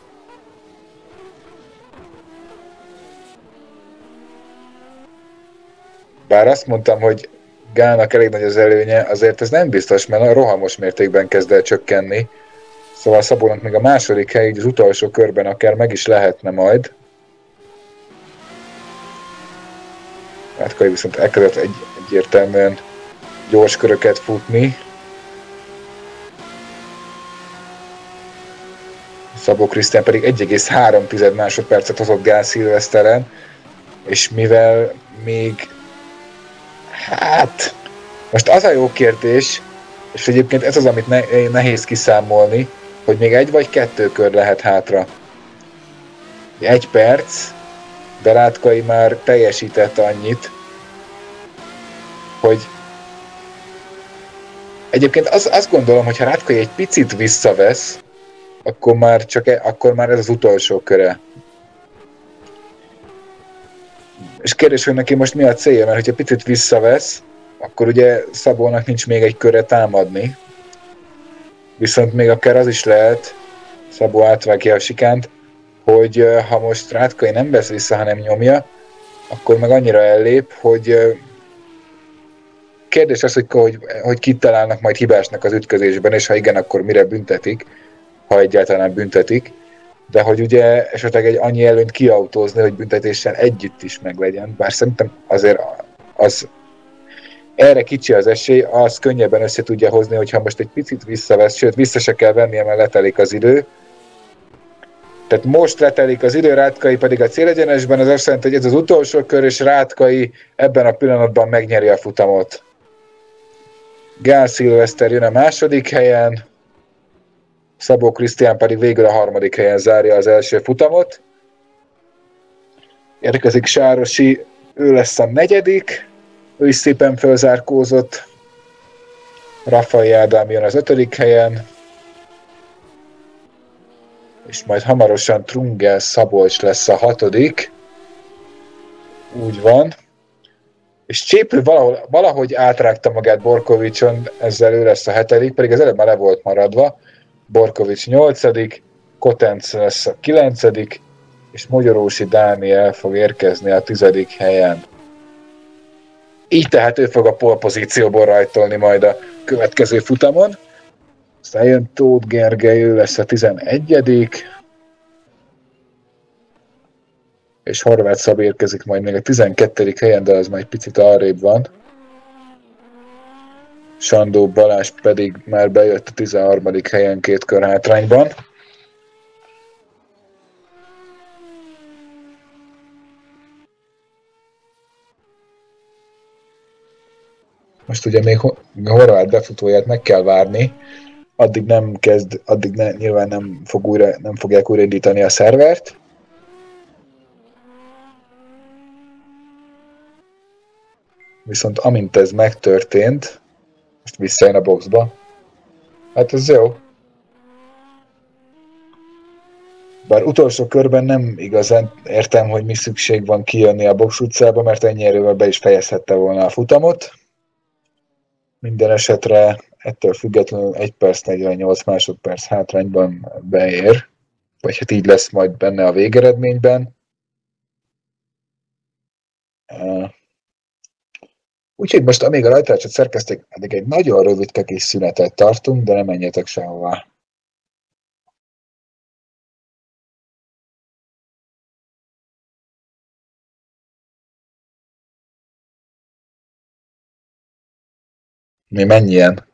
Bár azt mondtam, hogy Gálnak elég nagy az előnye, azért ez nem biztos, mert rohamos mértékben kezd el csökkenni. Szóval Szabónak még a második hely, így az utolsó körben akár meg is lehetne majd. Rátkai viszont elkezdett egy, egyértelműen gyors köröket futni. Szabó Krisztián pedig egy egész három másodpercet hozott Gál Szilveszteren, és mivel még hát most az a jó kérdés, és egyébként ez az, amit ne, nehéz kiszámolni, hogy még egy vagy kettő kör lehet hátra. Egy perc, de Rátkai már teljesített annyit, hogy egyébként az, azt gondolom, hogy ha Rátkai egy picit visszavesz, akkor már, csak e, akkor már ez az utolsó köre. És kérdés, hogy neki most mi a célja, mert hogyha picit visszavesz, akkor ugye Szabónak nincs még egy körre támadni. Viszont még akár az is lehet, Szabó átvágja a sikánt, hogy ha most Rátkai nem vesz vissza, hanem nyomja, akkor meg annyira ellép, hogy kérdés az, hogy, hogy, hogy kit találnak majd hibásnak az ütközésben, és ha igen, akkor mire büntetik, ha egyáltalán büntetik. De hogy ugye esetleg egy annyi előnyt kiautózni, hogy büntetéssel együtt is meglegyen. Bár szerintem azért az Erre kicsi az esély, az könnyebben össze tudja hozni, hogyha most egy picit visszavesz, sőt vissza se kell vennie, mert letelik az idő. Tehát most letelik az idő, Rátkai pedig a célegyenesben, az azt jelenti, hogy ez az utolsó kör, és Rátkai ebben a pillanatban megnyeri a futamot. Gál Szilveszter jön a második helyen, Szabó Krisztián pedig végül a harmadik helyen zárja az első futamot. Érkezik Sárosi, ő lesz a negyedik, ő is szépen fölzárkózott. Rafai Ádám jön az ötödik helyen, és majd hamarosan Trungel Szabolcs lesz a hatodik. Úgy van. És Cséplő valahol, valahogy átrágta magát Borkovicson, ezzel ő lesz a hetedik, pedig az előbb már le volt maradva. Borkovics nyolcadik, Kotenc lesz a kilencedik, és Mogyorósi Dániel fog érkezni a tizedik helyen. Így tehát ő fog a pole pozícióból rajtolni majd a következő futamon. Aztán jön Tóth Gergely, ő lesz a tizenegyedik, és Horváth Szabi érkezik majd még a tizenkettedik helyen, de az majd picit arrébb van. Sandó Balázs pedig már bejött a tizenharmadik helyen két kör hátrányban. Most ugye még Horváth befutóját meg kell várni, addig nem kezd, addig ne, nyilván nem, fog újra, nem fogják újraindítani a szervert. Viszont amint ez megtörtént, most visszajön a boxba, hát ez jó. Bár utolsó körben nem igazán értem, hogy mi szükség van kijönni a box utcába, mert ennyi erővel be is fejezhette volna a futamot. Minden esetre ettől függetlenül egy perc negyvennyolc másodperc hátrányban beér, vagy hát így lesz majd benne a végeredményben. Úgyhogy most amíg a rajtrácsot szerkezték, addig egy nagyon rövidke kis szünetet tartunk, de nem menjetek sehová. Mi mennyien?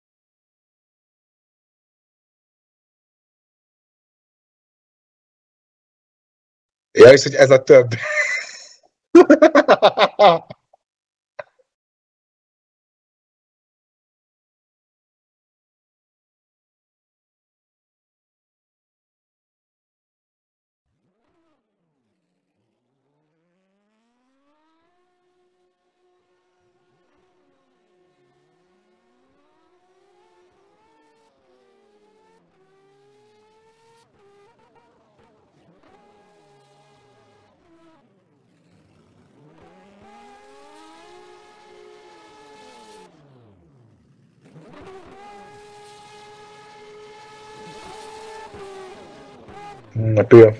Ja, és hogy ez a több. Na, például.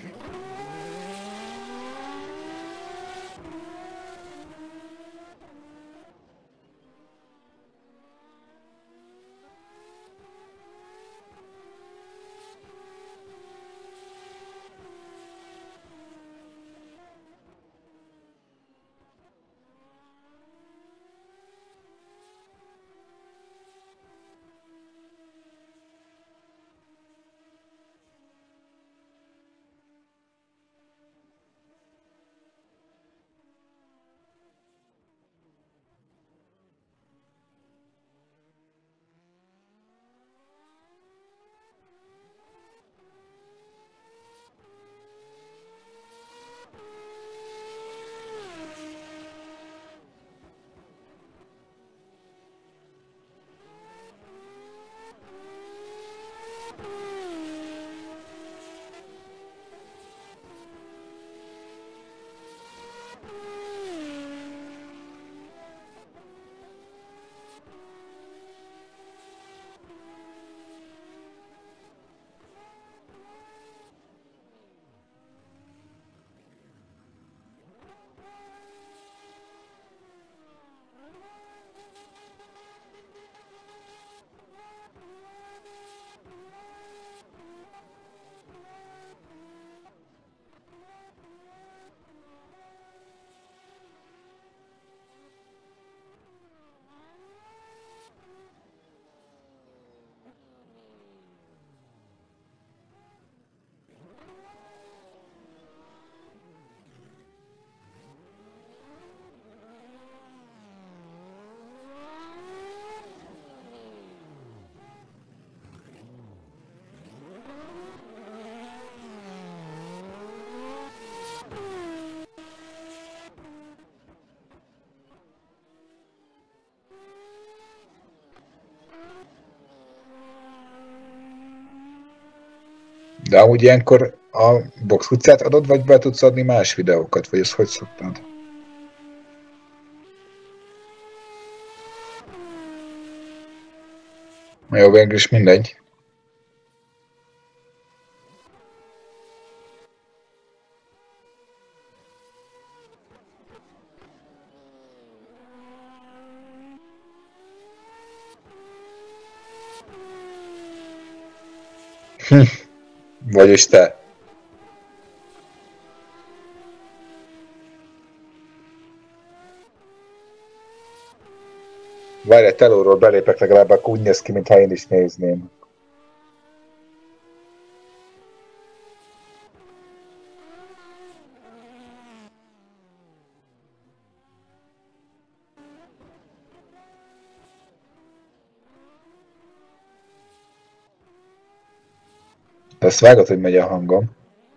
De amúgy ilyenkor a Box utcát adod, vagy be tudsz adni más videókat, vagy ezt hogy szoktad? Jó, végül is mindegy. Hm. Vagyis te. Várj, telóról belépek, legalább akkor úgy néz ki, mintha én is nézném. Ezt vágod, hogy megy a hangom.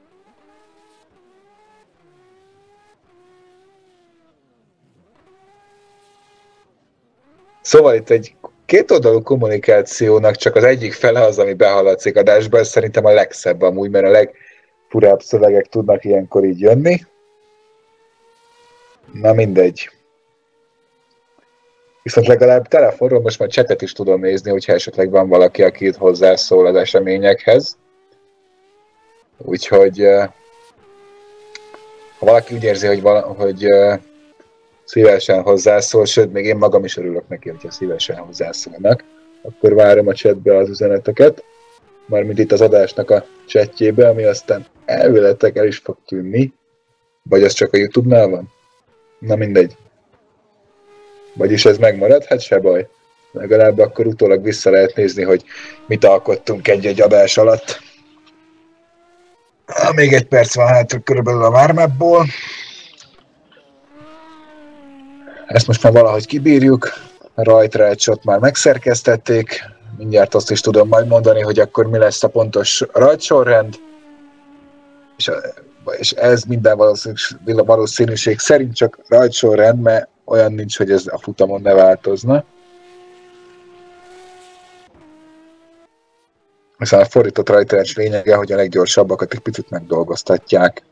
Szóval itt egy kétoldalú kommunikációnak csak az egyik fele az, ami behaladszik adásba, ez szerintem a legszebb amúgy, mert a legfurább szövegek tudnak ilyenkor így jönni. Na mindegy. Viszont legalább telefonról most már chatet is tudom nézni, hogyha esetleg van valaki, aki itt hozzászól az eseményekhez. Úgyhogy ha valaki úgy érzi, hogy, vala, hogy szívesen hozzászól, sőt, még én magam is örülök neki, hogyha szívesen hozzászólnak, akkor várom a chatbe az üzeneteket, mármint itt az adásnak a chatjébe, ami aztán elvileg el is fog tűnni, vagy az csak a YouTube-nál van? Na mindegy. Vagyis ez megmarad? Hát se baj. Legalább akkor utólag vissza lehet nézni, hogy mit alkottunk egy-egy adás alatt. Még egy perc van hátra körülbelül a warm-upból. Ezt most már valahogy kibírjuk. A rajtrácsot már megszerkesztették. Mindjárt azt is tudom majd mondani, hogy akkor mi lesz a pontos rajtsorrend. És, és ez minden valószínűség szerint csak rajtsorrend, mert olyan nincs, hogy ez a futamon ne változna. Aztán a fordított rajtrács lényege, hogy a leggyorsabbakat egy picit megdolgoztatják.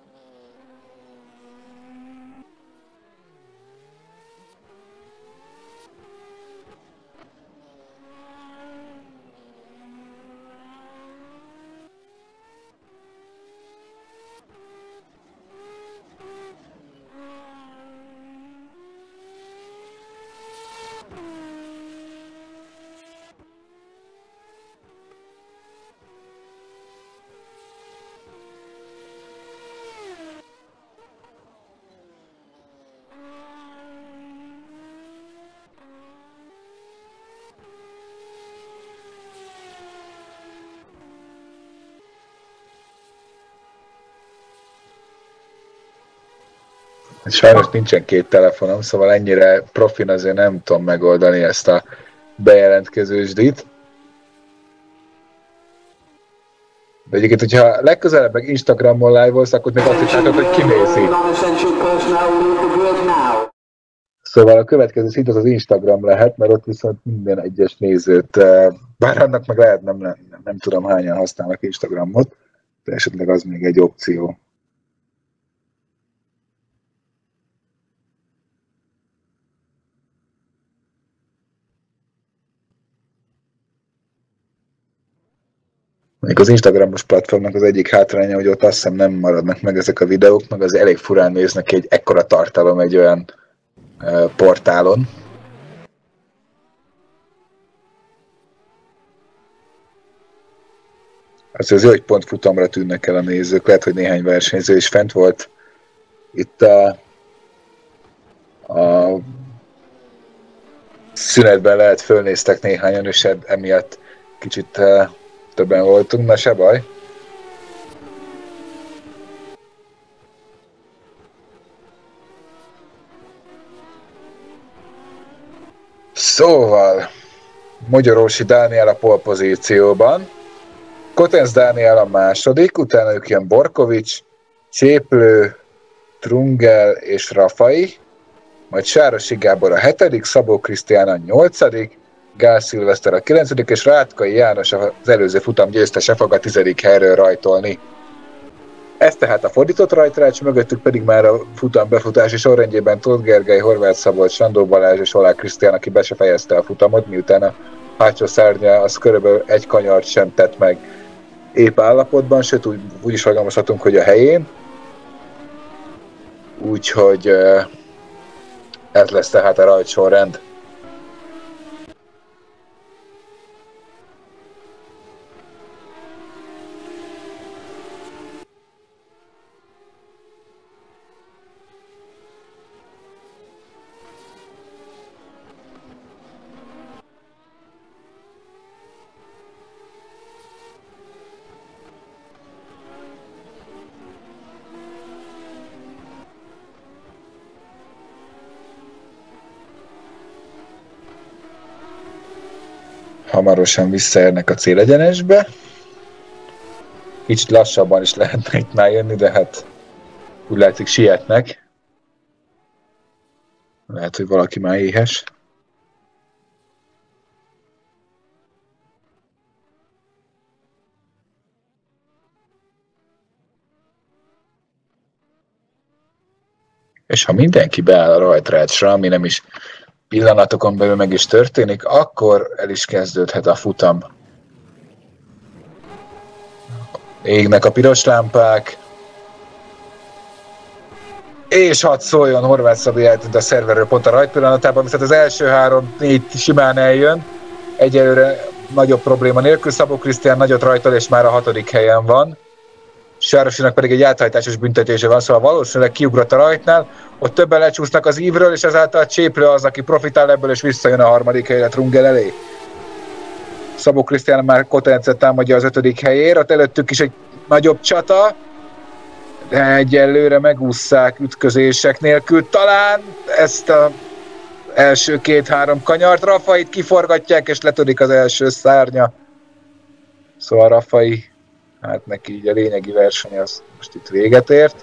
Sajnos nincsen két telefonom, szóval ennyire profin azért nem tudom megoldani ezt a bejelentkezősdit. De egyébként, hogyha legközelebb meg Instagramon live-olsz, akkor még azt is látod, hogy kinézi. Szóval a következő szint az az Instagram lehet, mert ott viszont minden egyes nézőt, bár annak meg lehet, nem, nem, nem tudom hányan használnak Instagramot, de esetleg az még egy opció. Mondjuk az Instagramos platformnak az egyik hátránya, hogy ott azt hiszem nem maradnak meg ezek a videók, meg az elég furán néznek ki egy ekkora tartalom egy olyan uh, portálon. Az az jó, hogy pont futamra tűnnek el a nézők, lehet, hogy néhány versenyző is fent volt. Itt a, a szünetben lehet fölnéztek néhányan, és emiatt kicsit uh, többen voltunk, na se baj. Szóval, Magyarósi Dániel a polpozícióban, Kotensz Dániel a második, utána ők jön Borkovics, Cséplő, Trungel és Rafai, majd Sárosi Gábor a hetedik, Szabó Krisztián a nyolcadik, Gál Szilveszter a kilencedik és Rátkai János az előző futam győztese fog a tizedik helyről rajtolni. Ez tehát a fordított rajtrács, mögöttük pedig már a futam befutási sorrendjében Tóth Gergely, Horváth Szabolcs, Sandó Balázs és Olák Krisztián, aki be se fejezte a futamot, miután a hátsó szárnya az körülbelül egy kanyart sem tett meg épp állapotban, sőt úgy, úgy is fogalmazhatunk, hogy a helyén. Úgyhogy ez lesz tehát a rajtsorrend. Hamarosan visszaérnek a célegyenesbe. Kicsit lassabban is lehetne itt már jönni, de hát úgy látszik sietnek. Lehet, hogy valaki már éhes. És ha mindenki beáll a rajtrácsra, ami nem is pillanatokon belül meg is történik, akkor el is kezdődhet a futam. Égnek a piros lámpák. És hadd szóljon, Horváth Szabi eltűnt a szerverről pont a rajt pillanatában, viszont az első három-négy simán eljön. Egyelőre nagyobb probléma nélkül. Szabó Krisztián nagyot rajtol, és már a hatodik helyen van. Sárosinak pedig egy áthajtásos büntetése van, szóval valószínűleg kiugrott a rajtnál, ott többen lecsúsznak az ívről, és ezáltal a Cséplő az, aki profitál ebből, és visszajön a harmadik helyre Trungel elé. Szabó Krisztián már Kotencet támadja az ötödik helyér, ott előttük is egy nagyobb csata, de egyelőre megússzák ütközések nélkül. Talán ezt az első két-három kanyart Rafait kiforgatják, és letörik az első szárnya. Szóval Rafai, hát neki így a lényegi verseny az most itt véget ért.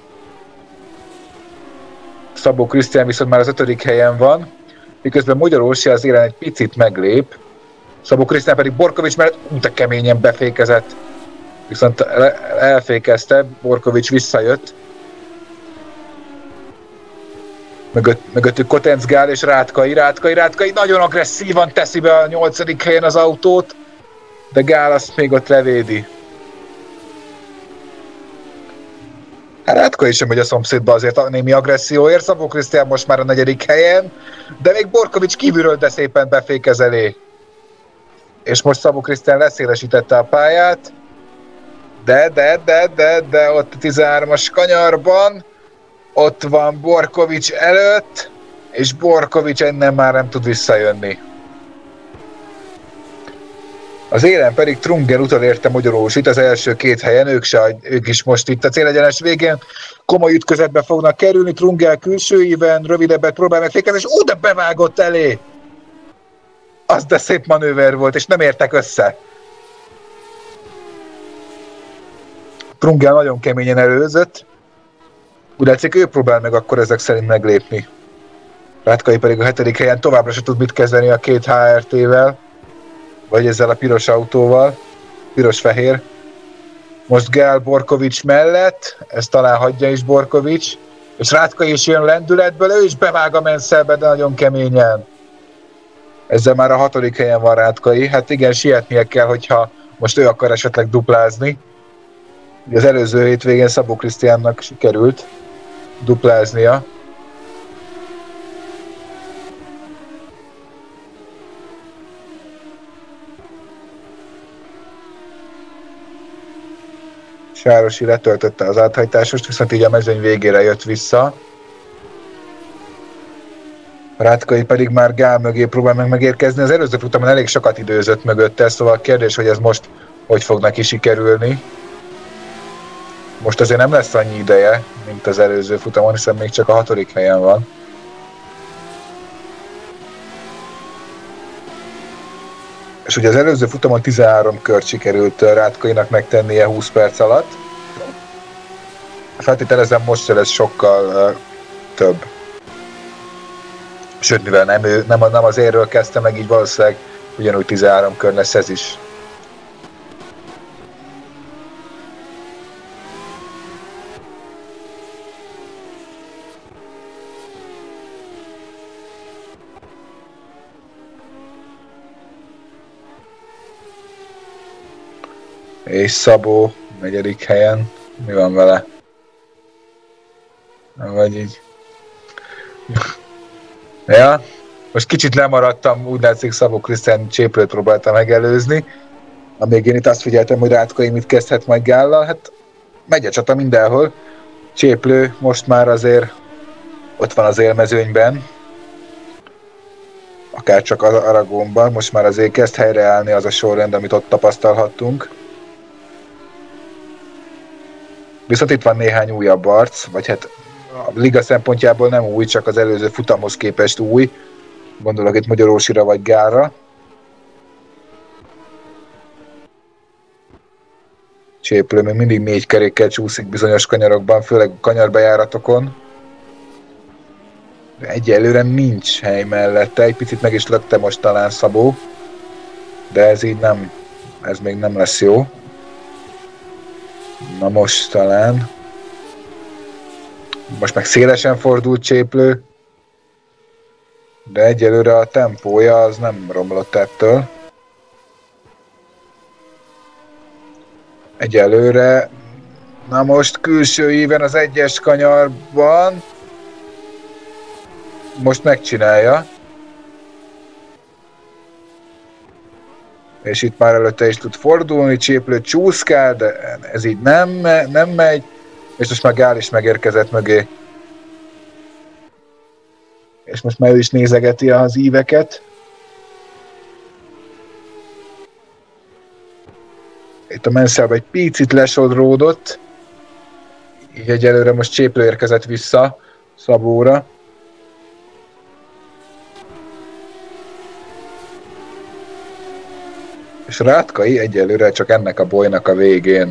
Szabó Krisztián viszont már az ötödik helyen van, miközben Magyar Orsi az élen egy picit meglép. Szabó Krisztián pedig Borkovics mellett de keményen befékezett, viszont elfékezte, Borkovics visszajött. Mögött, mögöttük Kotenc Gál és Rátkai, Rátkai, Rátkai nagyon agresszívan teszi be a nyolcadik helyen az autót, de Gál azt még ott levédi. Rátkai sem megy a szomszédba azért a némi agresszióért, Szabó Krisztián most már a negyedik helyen, de még Borkovics kívülről de szépen befékez elé. És most Szabó Krisztián leszélesítette a pályát, de, de, de, de, de ott a tizenhármas kanyarban, ott van Borkovics előtt, és Borkovics innen már nem tud visszajönni. Az élen pedig Trungel utolérte Magyar Orsit az első két helyen, ők, se, ők is most itt a célegyenes végén komoly ütközetbe fognak kerülni. Trungel külsőiben rövidebbet próbál megfékezni, és oda bevágott elé! Az de szép manőver volt, és nem értek össze. Trungel nagyon keményen előzött. Úgy látszik, ő próbál meg akkor ezek szerint meglépni. Rátkai pedig a hetedik helyen továbbra se tud mit kezdeni a két há er té-vel. Vagy ezzel a piros autóval, piros-fehér. Most Gál Borkovics mellett, ezt talán hagyja is Borkovics, és Rátkai is jön lendületből, ő is bevág a menszelbe, de nagyon keményen. Ezzel már a hatodik helyen van Rátkai, hát igen, sietnie kell, hogyha most ő akar esetleg duplázni. Az előző hétvégén Szabó Krisztiánnak sikerült dupláznia. Sárosi letöltötte az áthajtásost, viszont így a mezőny végére jött vissza. Rátkai pedig már Gál mögé próbál meg megérkezni. Az előző futamon elég sokat időzött mögötte, szóval a kérdés, hogy ez most hogy fog neki sikerülni. Most azért nem lesz annyi ideje, mint az előző futamon, hiszen még csak a hatodik helyen van. És ugye az előző futamon tizenhárom kört sikerült Rátkainak megtennie húsz perc alatt. Feltételezem most se lesz sokkal uh, több. Sőt, mivel nem, ő, nem, nem az érről kezdte meg, így valószínűleg ugyanúgy tizenhárom kör lesz ez is. És Szabó negyedik helyen. Mi van vele? Vagy így. Ja, most kicsit lemaradtam, úgy látszik Szabó Krisztián Cséplőt próbálta megelőzni. Amíg én itt azt figyeltem, hogy Rátkai mit kezdhet majd Gállal, hát megy a csata mindenhol. Cséplő most már azért ott van az élmezőnyben, akár csak az Aragonban, most már azért kezd helyreállni az a sorrend, amit ott tapasztalhattunk. Viszont itt van néhány újabb arc, vagy hát a liga szempontjából nem új, csak az előző futamhoz képest új. Gondolok itt Magyarósira vagy Gálra. Cséplő még mindig négy kerékkel csúszik bizonyos kanyarokban, főleg kanyarbejáratokon. De egyelőre nincs hely mellette, egy picit meg is lökte most talán Szabó. De ez így nem, ez még nem lesz jó. Na most talán. Most meg szélesen fordult Cséplő. De egyelőre a tempója az nem romlott ettől. Egyelőre. Na most külső íven az egyes kanyarban. Most megcsinálja. És itt már előtte is tud fordulni, Cséplő csúszkál, de ez így nem, nem megy. És most már Gál is megérkezett mögé. És most már ő is nézegeti az íveket. Itt a Mansell egy picit lesodródott. Így egyelőre most Cséplő érkezett vissza Szabóra. És Rátkai egyelőre csak ennek a bolynak a végén.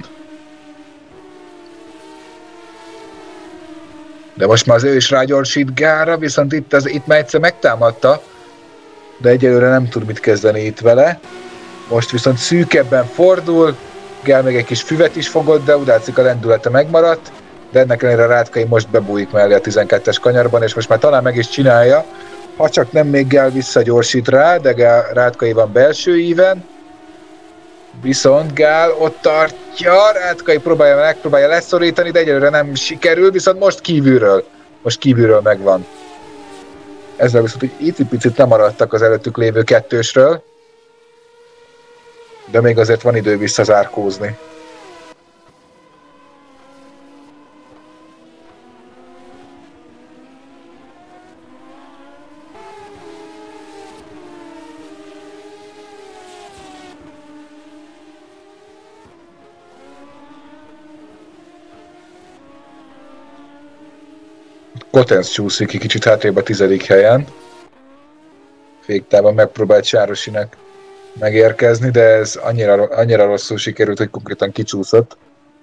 De most már az ő is rágyorsít Gálra, viszont itt, az, itt már egyszer megtámadta, de egyelőre nem tud mit kezdeni itt vele. Most viszont szűkebben fordul, Gál még egy kis füvet is fogott, de úgy látszik a lendülete megmaradt, de ennek ellenére Rátkai most bebújik mellé a tizenkettes kanyarban, és most már talán meg is csinálja, ha csak nem még Gál visszagyorsít rá, de Gál, Rátkai van belső íven. Viszont Gál ott tartja, Rátkai próbálja, megpróbálja leszorítani, de egyelőre nem sikerül, viszont most kívülről, most kívülről megvan. Ezzel viszont így picit lemaradtak az előttük lévő kettősről, de még azért van idő visszazárkózni. Kotensz csúszik ki kicsit hátrébb a tizedik helyen. Féktában megpróbált Sárosinak megérkezni, de ez annyira, annyira rosszul sikerült, hogy konkrétan kicsúszott.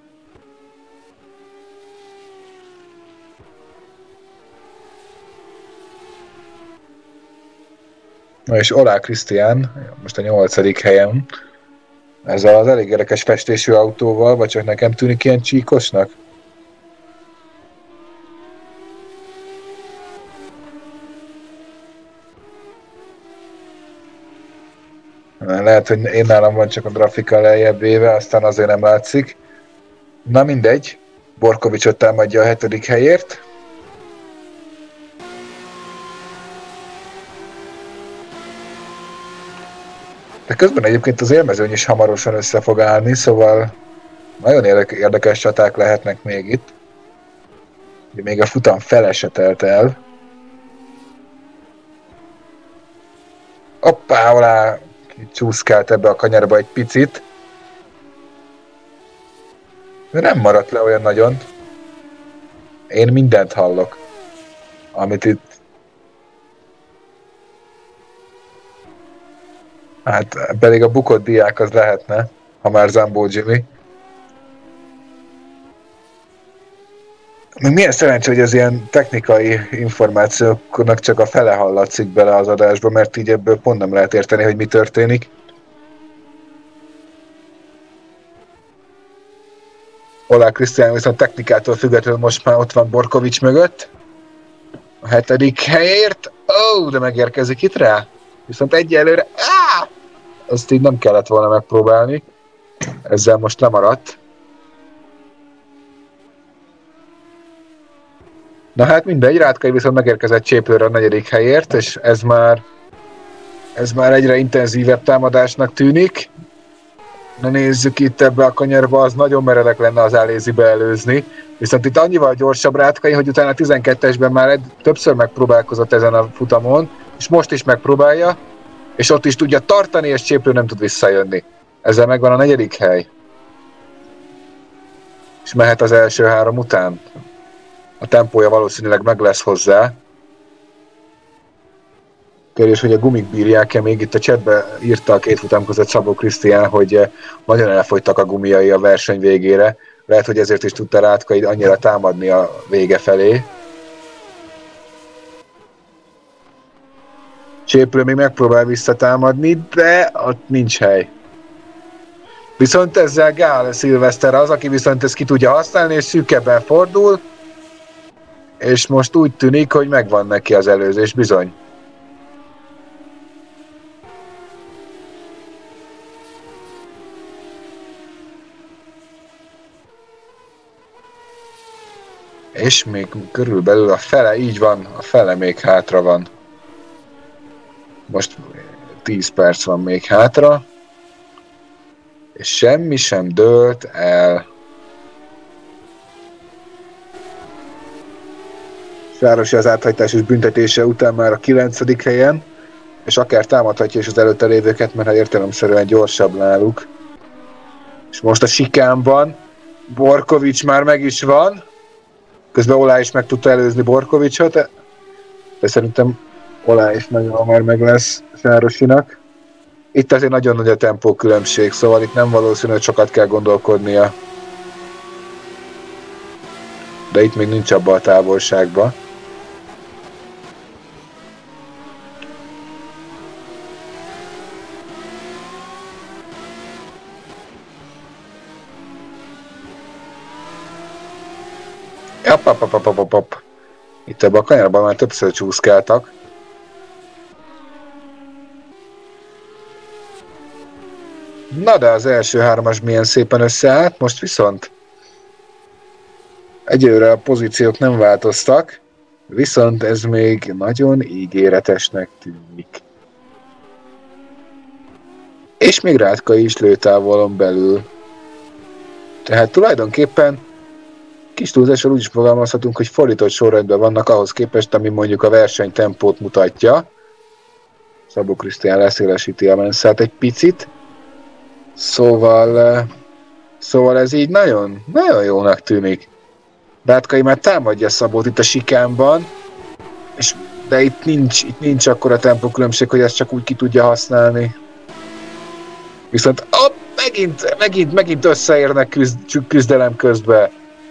Na és Olá Krisztián most a nyolcadik helyen. Ezzel az elég érdekes festésű autóval, vagy csak nekem tűnik ilyen csíkosnak? Lehet, hogy én nálam van csak a grafika lejjebb véve, aztán azért nem látszik. Na mindegy, Borkovicsot támadja a hetedik helyért. De közben egyébként az élmezőny is hamarosan össze fog állni, szóval nagyon érdekes csaták lehetnek még itt. Még a futam fele se telt el. Hoppá, Olá! Csúszkált ebbe a kanyarba egy picit. De nem maradt le olyan nagyon. Én mindent hallok, amit itt... Hát pedig a bukott diák az lehetne, ha már Zambó Jimmy. Milyen szerencsé, hogy az ilyen technikai információknak csak a fele hallatszik bele az adásba, mert így ebből pont nem lehet érteni, hogy mi történik. Olá Krisztián viszont technikától függetlenül most már ott van Borkovics mögött. A hetedik helyért. Ó, oh, de megérkezik itt rá. Viszont egyelőre... Áh! Ezt így nem kellett volna megpróbálni. Ezzel most lemaradt. Na hát mindegy, Rátkai viszont megérkezett Cséplőre a negyedik helyért, és ez már... Ez már egyre intenzívebb támadásnak tűnik. Na nézzük itt ebbe a kanyarba, az nagyon meredek lenne az Alézibe előzni. Viszont itt annyival gyorsabb Rátkai, hogy utána a tizenkettesben már egy, többször megpróbálkozott ezen a futamon, és most is megpróbálja, és ott is tudja tartani, és Cséplő nem tud visszajönni. Ezzel megvan a negyedik hely. És mehet az első három után. A tempója valószínűleg meg lesz hozzá. Kérdés, hogy a gumik bírják-e, még itt a chatbe írta a két futam között Szabó Krisztián, hogy nagyon elfogytak a gumiai a verseny végére. Lehet, hogy ezért is tudta Rátkai annyira támadni a vége felé. Cséplő még megpróbál visszatámadni, de ott nincs hely. Viszont ezzel Gál Szilveszter az, aki viszont ezt ki tudja használni, és szűkebben fordul, és most úgy tűnik, hogy megvan neki az előzés, bizony. És még körülbelül a fele, így van, a fele még hátra van. Most tíz perc van még hátra. És semmi sem dőlt el. Sárosi az áthajtás és büntetése után már a kilencedik helyen, és akár támadhatja is az előtte lévőket, mert ha értelemszerűen gyorsabb náluk. És most a sikánban Borkovics már meg is van. Közben Olá is meg tudta előzni Borkovicsot, de szerintem Olá is nagyon hamar meg lesz Sárosinak. Itt azért nagyon nagy a tempó különbség, szóval itt nem valószínű, hogy sokat kell gondolkodnia. De itt még nincs abba a távolságba. Apapapapapap. Itt ebben a kanyarban már többször csúszkáltak. Na de az első hármas milyen szépen összeállt, most viszont egyelőre a pozíciók nem változtak, viszont ez még nagyon ígéretesnek tűnik. És még Rátkai is lőtávolon belül. Tehát tulajdonképpen kis túlzással úgy is fogalmazhatunk, hogy fordított sorrendben vannak ahhoz képest, ami mondjuk a versenytempót mutatja. Szabó Krisztián leszélesíti a menszát egy picit. Szóval, szóval ez így nagyon, nagyon jónak tűnik. Rátkai már támadja Szabót itt a sikánban, és, de itt nincs, itt nincs akkora tempókülönbség, hogy ezt csak úgy ki tudja használni. Viszont oh, megint, megint, megint összeérnek küzd, küzdelem közben.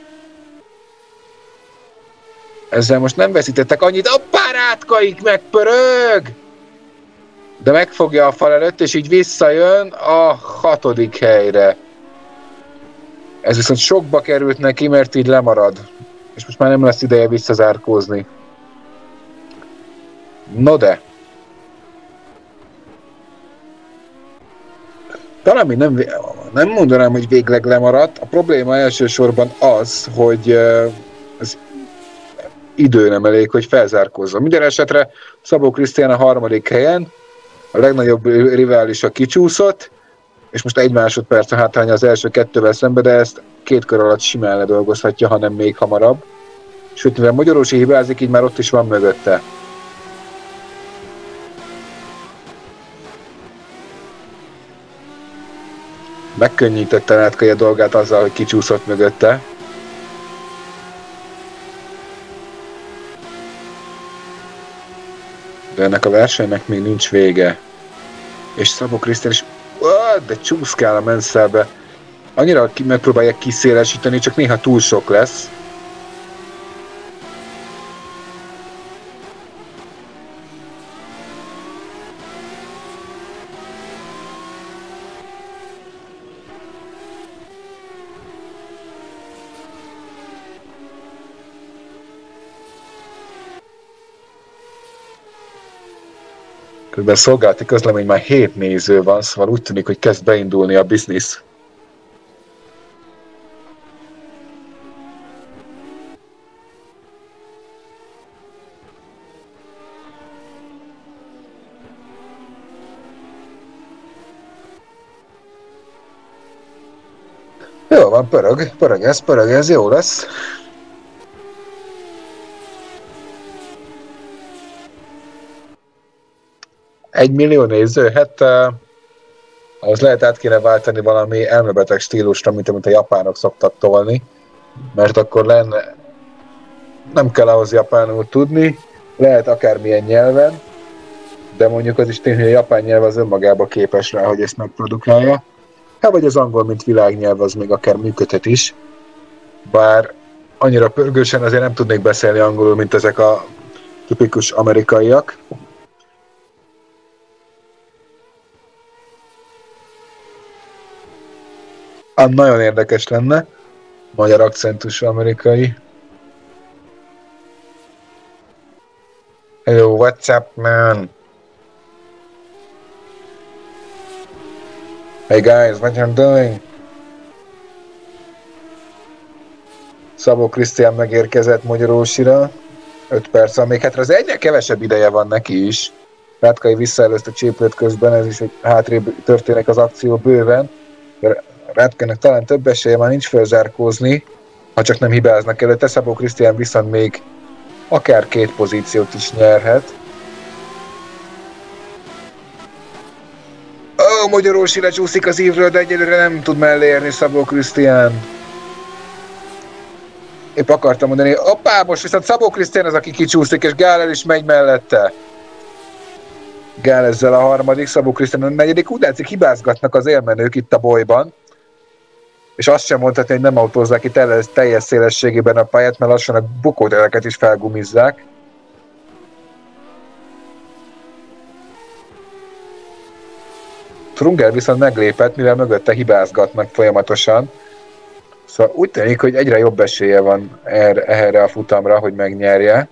Ezzel most nem veszítettek annyit. Hoppá, Rátkaik megpörög! De megfogja a fal előtt, és így visszajön a hatodik helyre. Ez viszont sokba került neki, mert így lemarad. És most már nem lesz ideje visszazárkózni. No de. Talán még nem, nem mondanám, hogy végleg lemaradt. A probléma elsősorban az, hogy az idő nem elég, hogy felzárkózzon. Minden esetre Szabó Krisztián a harmadik helyen, a legnagyobb riválisa kicsúszott, és most egy másodperc a hátránya az első kettővel szembe, de ezt két kör alatt simán ledolgozhatja, hanem még hamarabb. Sőt, mivel Magyarósi hibázik, így már ott is van mögötte. Megkönnyítette Rátkai a dolgát azzal, hogy kicsúszott mögötte. De ennek a versenynek még nincs vége. És Szabó Krisztián is de csúszkál a menszelbe. Annyira megpróbálják kiszélesíteni, csak néha túl sok lesz. Közben szolgálati közlemény már hét néző van, szóval úgy tűnik, hogy kezd beindulni a biznisz. Jó van, pörög, pörög ez, pörög ez, jó lesz. Egy millió néző, hát uh, az lehet át kéne váltani valami elmebeteg stílusra, mint amit a japánok szoktak tolni, mert akkor lenne, nem kell ahhoz japánul tudni, lehet akármilyen nyelven, de mondjuk az is tény, hogy a japán nyelv az önmagába képes rá, hogy ezt megprodukálja. Hát vagy az angol, mint világnyelv, az még akár működhet is, bár annyira pörgősen azért nem tudnék beszélni angolul, mint ezek a tipikus amerikaiak. Ah, nagyon érdekes lenne, magyar akcentusú amerikai. Hello, what's up, man? Hey guys, what you doing? Szabó Krisztián megérkezett Magyarósira. öt perc, még hát az egyre kevesebb ideje van neki is. Rátkai visszaelőzte Cséplőt közben, ez is, hogy hátrébb történik az akció bőven. Rátkainak talán több esélye már nincs fölzárkózni, ha csak nem hibáznak előtte. Szabó Krisztián viszont még akár két pozíciót is nyerhet. Ó, Magyarósi lecsúszik az ívről, de egyelőre nem tud mellé érni Szabó Krisztián. Épp akartam mondani, hoppá, most viszont Szabó Krisztián az, aki kicsúszik, és Gál el is megy mellette. Gál ezzel a harmadik, Szabó Krisztián a negyedik. Úgy látszik, hibázgatnak az élmenők itt a bolyban. És azt sem mondhatni, hogy nem autózzák itt teljes szélességében a pályát, mert lassan a bukótereket is felgumizzák. Trunger viszont meglépett, mivel mögötte hibázgatnak folyamatosan. Szóval úgy tűnik, hogy egyre jobb esélye van erre, erre a futamra, hogy megnyerje.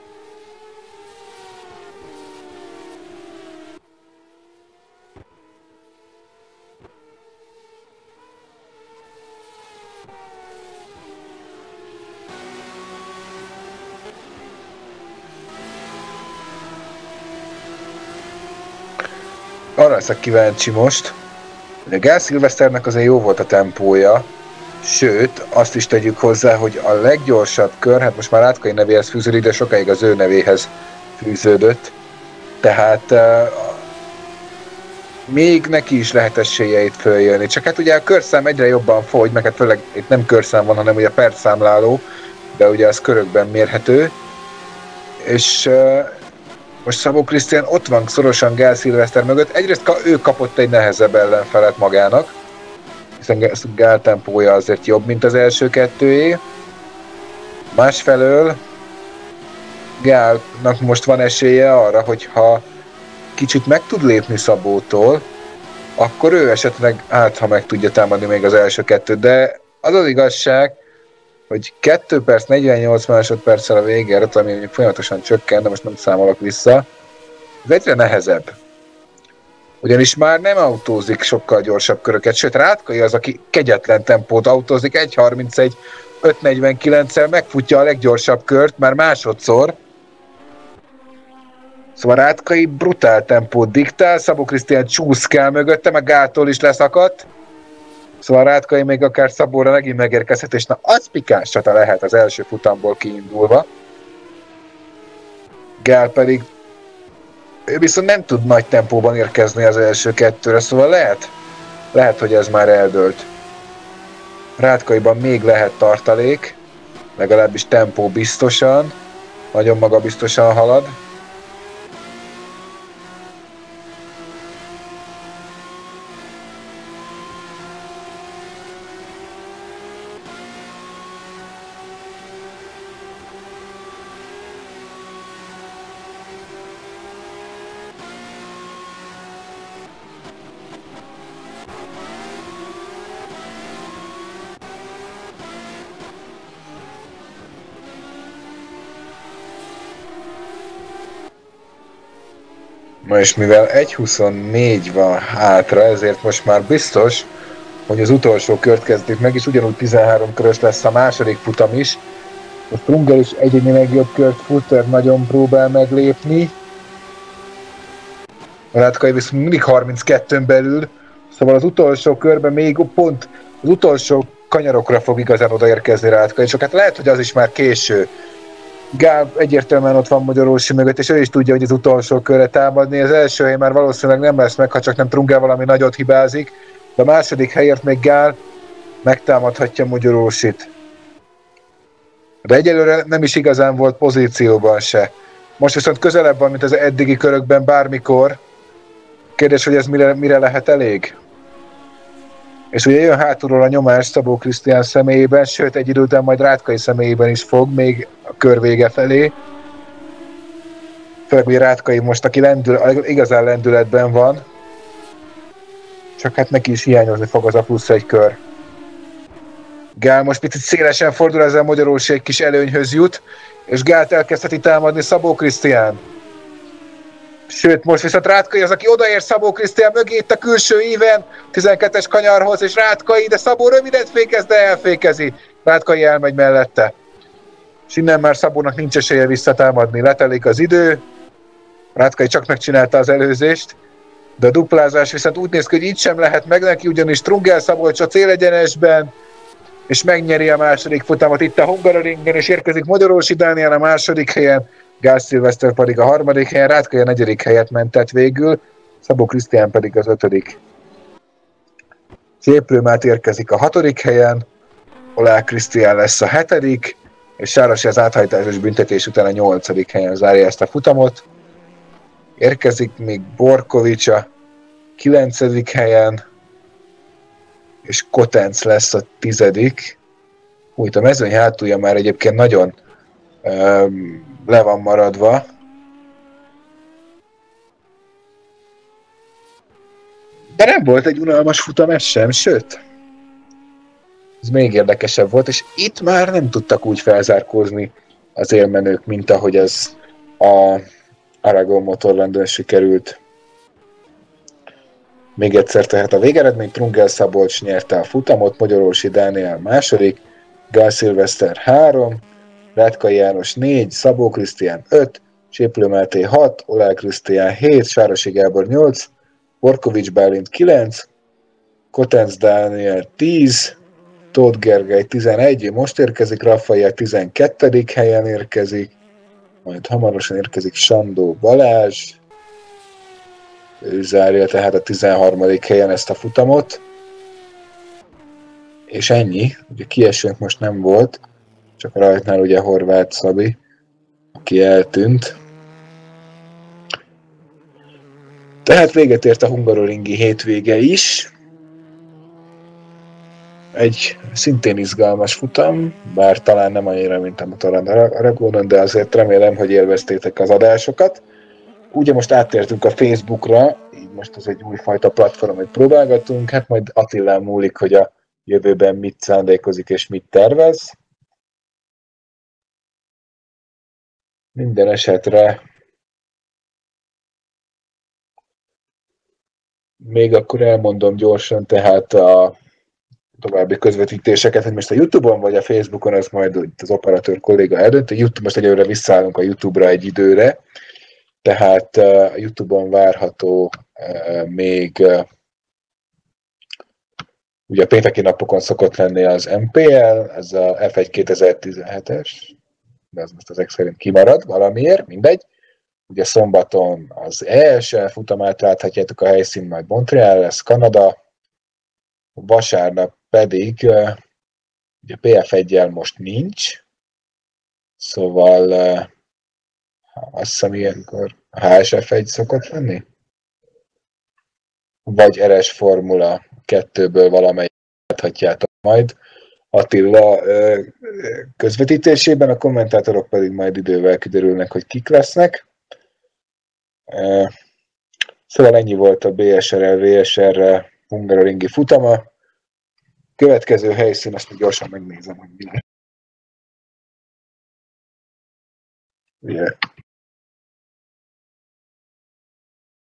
Arra leszek kíváncsi most, hogy a Gál Szilveszternek azért jó volt a tempója, sőt, azt is tegyük hozzá, hogy a leggyorsabb kör, hát most már Rátkai nevéhez fűződik, de sokáig az ő nevéhez fűződött, tehát uh, még neki is lehet esélye itt följönni. Csak hát ugye a körszám egyre jobban fogy, meg hát főleg itt nem körszám van, hanem ugye percszámláló, de ugye az körökben mérhető, és uh, most Szabó Krisztián ott van szorosan Gál Szilveszter mögött. Egyrészt ő kapott egy nehezebb ellenfelet magának, hiszen Gál tempója azért jobb, mint az első kettőjé. Másfelől Gálnak most van esélye arra, hogyha kicsit meg tud lépni Szabótól, akkor ő esetleg, hát ha meg tudja támadni még az első kettőt, de az az igazság, hogy kettő perc negyvennyolc másodperccel a végére, ami mondjuk folyamatosan csökken, de most nem számolok vissza, ez egyre nehezebb. Ugyanis már nem autózik sokkal gyorsabb köröket, sőt Rátkai az, aki kegyetlen tempót autózik, egy harmincegy öt negyvenkilenccel megfutja a leggyorsabb kört, már másodszor. Szóval Rátkai brutál tempót diktál, Szabó Krisztián csúszkál mögötte, meg Gáltól is leszakadt. Szóval Rátkai még akár Szabóra megint megérkezhet, és na az pikáns csata lehet az első futamból kiindulva. Gál pedig ő viszont nem tud nagy tempóban érkezni az első kettőre, szóval lehet, lehet, hogy ez már eldőlt. Rátkaiban még lehet tartalék, legalábbis tempó biztosan, nagyon magabiztosan halad. Ma és mivel egy huszonnégy van hátra, ezért most már biztos, hogy az utolsó kört kezdik meg, és ugyanúgy tizenhárom körös lesz a második futam is. A Prunger is egyénileg jobb kört fut, tehát nagyon próbál meglépni. A Rátkai viszont mindig harminckettőn belül, szóval az utolsó körben még pont az utolsó kanyarokra fog igazán odaérkezni Rátkai, csak hát lehet, hogy az is már késő. Gál egyértelműen ott van Magyarorsi mögött, és ő is tudja, hogy az utolsó körre támadni. Az első hely már valószínűleg nem lesz meg, ha csak nem Prunger valami nagyot hibázik, de a második helyért még Gál megtámadhatja Magyarorsit. De egyelőre nem is igazán volt pozícióban se. Most viszont közelebb van, mint az eddigi körökben bármikor. Kérdés, hogy ez mire, mire lehet elég? És ugye jön hátulról a nyomás Szabó Krisztián személyében, sőt egy idő után majd Rátkai személyében is fog, még a kör vége felé. Főleg ugye Rátkai most, aki lendül, igazán lendületben van, csak hát neki is hiányozni fog az a plusz egy kör. Gál most picit szélesen fordul, ezzel Magyarorsi egy kis előnyhöz jut, és Gált elkezdheti támadni Szabó Krisztián. Sőt, most viszont Rátkai az, aki odaér Szabó Krisztián mögé itt a külső íven, tizenkettes kanyarhoz, és Rátkai, de Szabó rövidet fékez, de elfékezi. Rátkai elmegy mellette. És innen már Szabónak nincs esélye visszatámadni. Letelik az idő. Rátkai csak megcsinálta az előzést, de a duplázás viszont úgy néz ki, hogy így sem lehet meg neki, ugyanis Trungel Szabolcs a célegyenesben, és megnyeri a második futamot itt a Hungaroringen, és érkezik Magyarorsi Dániel a második helyen, Gál Szilveszter pedig a harmadik helyen, Rátkai a negyedik helyet mentett végül, Szabó Krisztián pedig az ötödik. Cséplőmát érkezik a hatodik helyen, Olá Krisztián lesz a hetedik, és Sárosi az áthajtásos büntetés után a nyolcadik helyen zárja ezt a futamot. Érkezik még Borkovics a kilencedik helyen, és Kotenc lesz a tizedik. Úgy, a mezőny hátulja már egyébként nagyon um, le van maradva. De nem volt egy unalmas futam ez sem, sőt, ez még érdekesebb volt, és itt már nem tudtak úgy felzárkózni az élmenők, mint ahogy ez a Aragon Motorlandon sikerült. Még egyszer tehát a végeredmény: Trungel Szabolcs nyerte a futamot, Magyarorsi Dániel második, Gál Szilveszter három, Rátkai János négy, Szabó Krisztián öt, Cséplő Máté hat, Olá Krisztián hét, Sárosi Gábor nyolc, Borkovics Bálint kilenc, Kotenc Dániel tíz, Tóth Gergely tizenegy, most érkezik, Rafael tizenkettedik helyen érkezik, majd hamarosan érkezik Sandó Balázs, ő zárja tehát a tizenharmadik helyen ezt a futamot, és ennyi, ugye kiesőnk most nem volt, csak rajtnál ugye Horváth Szabi, aki eltűnt. Tehát véget ért a hungaroringi hétvége is. Egy szintén izgalmas futam, bár talán nem annyira, mint a Motorland Aragonon, de azért remélem, hogy élveztétek az adásokat. Ugye most áttértünk a Facebookra, így most ez egy újfajta platform, amit próbálgatunk, hát majd Attilán múlik, hogy a jövőben mit szándékozik és mit tervez. Minden esetre még akkor elmondom gyorsan tehát a további közvetítéseket, hogy most a YouTube-on vagy a Facebookon, az majd az operatőr kolléga eldönti. YouTube, most egyelőre visszaállunk a YouTube-ra egy időre, tehát a YouTube-on várható még, ugye a pénteki napokon szokott lenni az em pé el, ez a ef egy kétezer-tizenhetes, de az most ezek szerint kimarad valamiért, mindegy. Ugye szombaton az é es el futamát láthatjátok, a helyszín majd Montreal lesz, Kanada, vasárnap pedig ugye pé ef egyel most nincs, szóval azt hiszem ilyenkor há es ef egy szokott lenni, vagy er es Formula kettőből valamelyik láthatjátok majd Attila közvetítésében, a kommentátorok pedig majd idővel kiderülnek, hogy kik lesznek. Szóval ennyi volt a bé es er el vé es er hungaroringi futama. Következő helyszín, azt még gyorsan megnézem, hogy mi lesz. Yeah.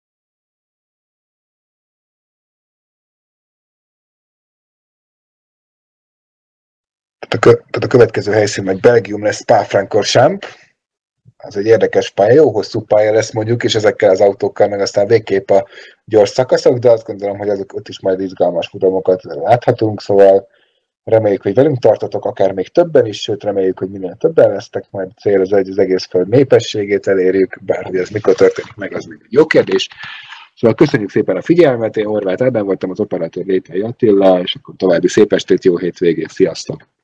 Tehát a, kö, tehát a következő helyszín meg Belgium lesz, Spa-Francorchamps. Az egy érdekes pálya, jó hosszú pálya lesz mondjuk, és ezekkel az autókkal meg aztán végképp a gyors szakaszok, de azt gondolom, hogy azok ott is majd izgalmas futamokat láthatunk, szóval reméljük, hogy velünk tartotok, akár még többen is, sőt reméljük, hogy minél többen lesztek, majd cél az, hogy az egész föld népességét elérjük, bár hogy ez mikor történik meg, az még egy jó kérdés. Szóval köszönjük szépen a figyelmet, én Horváth Ádám voltam, az operátor Létei Attila, és akkor további szép estét, jó hétvégét, sziasztok!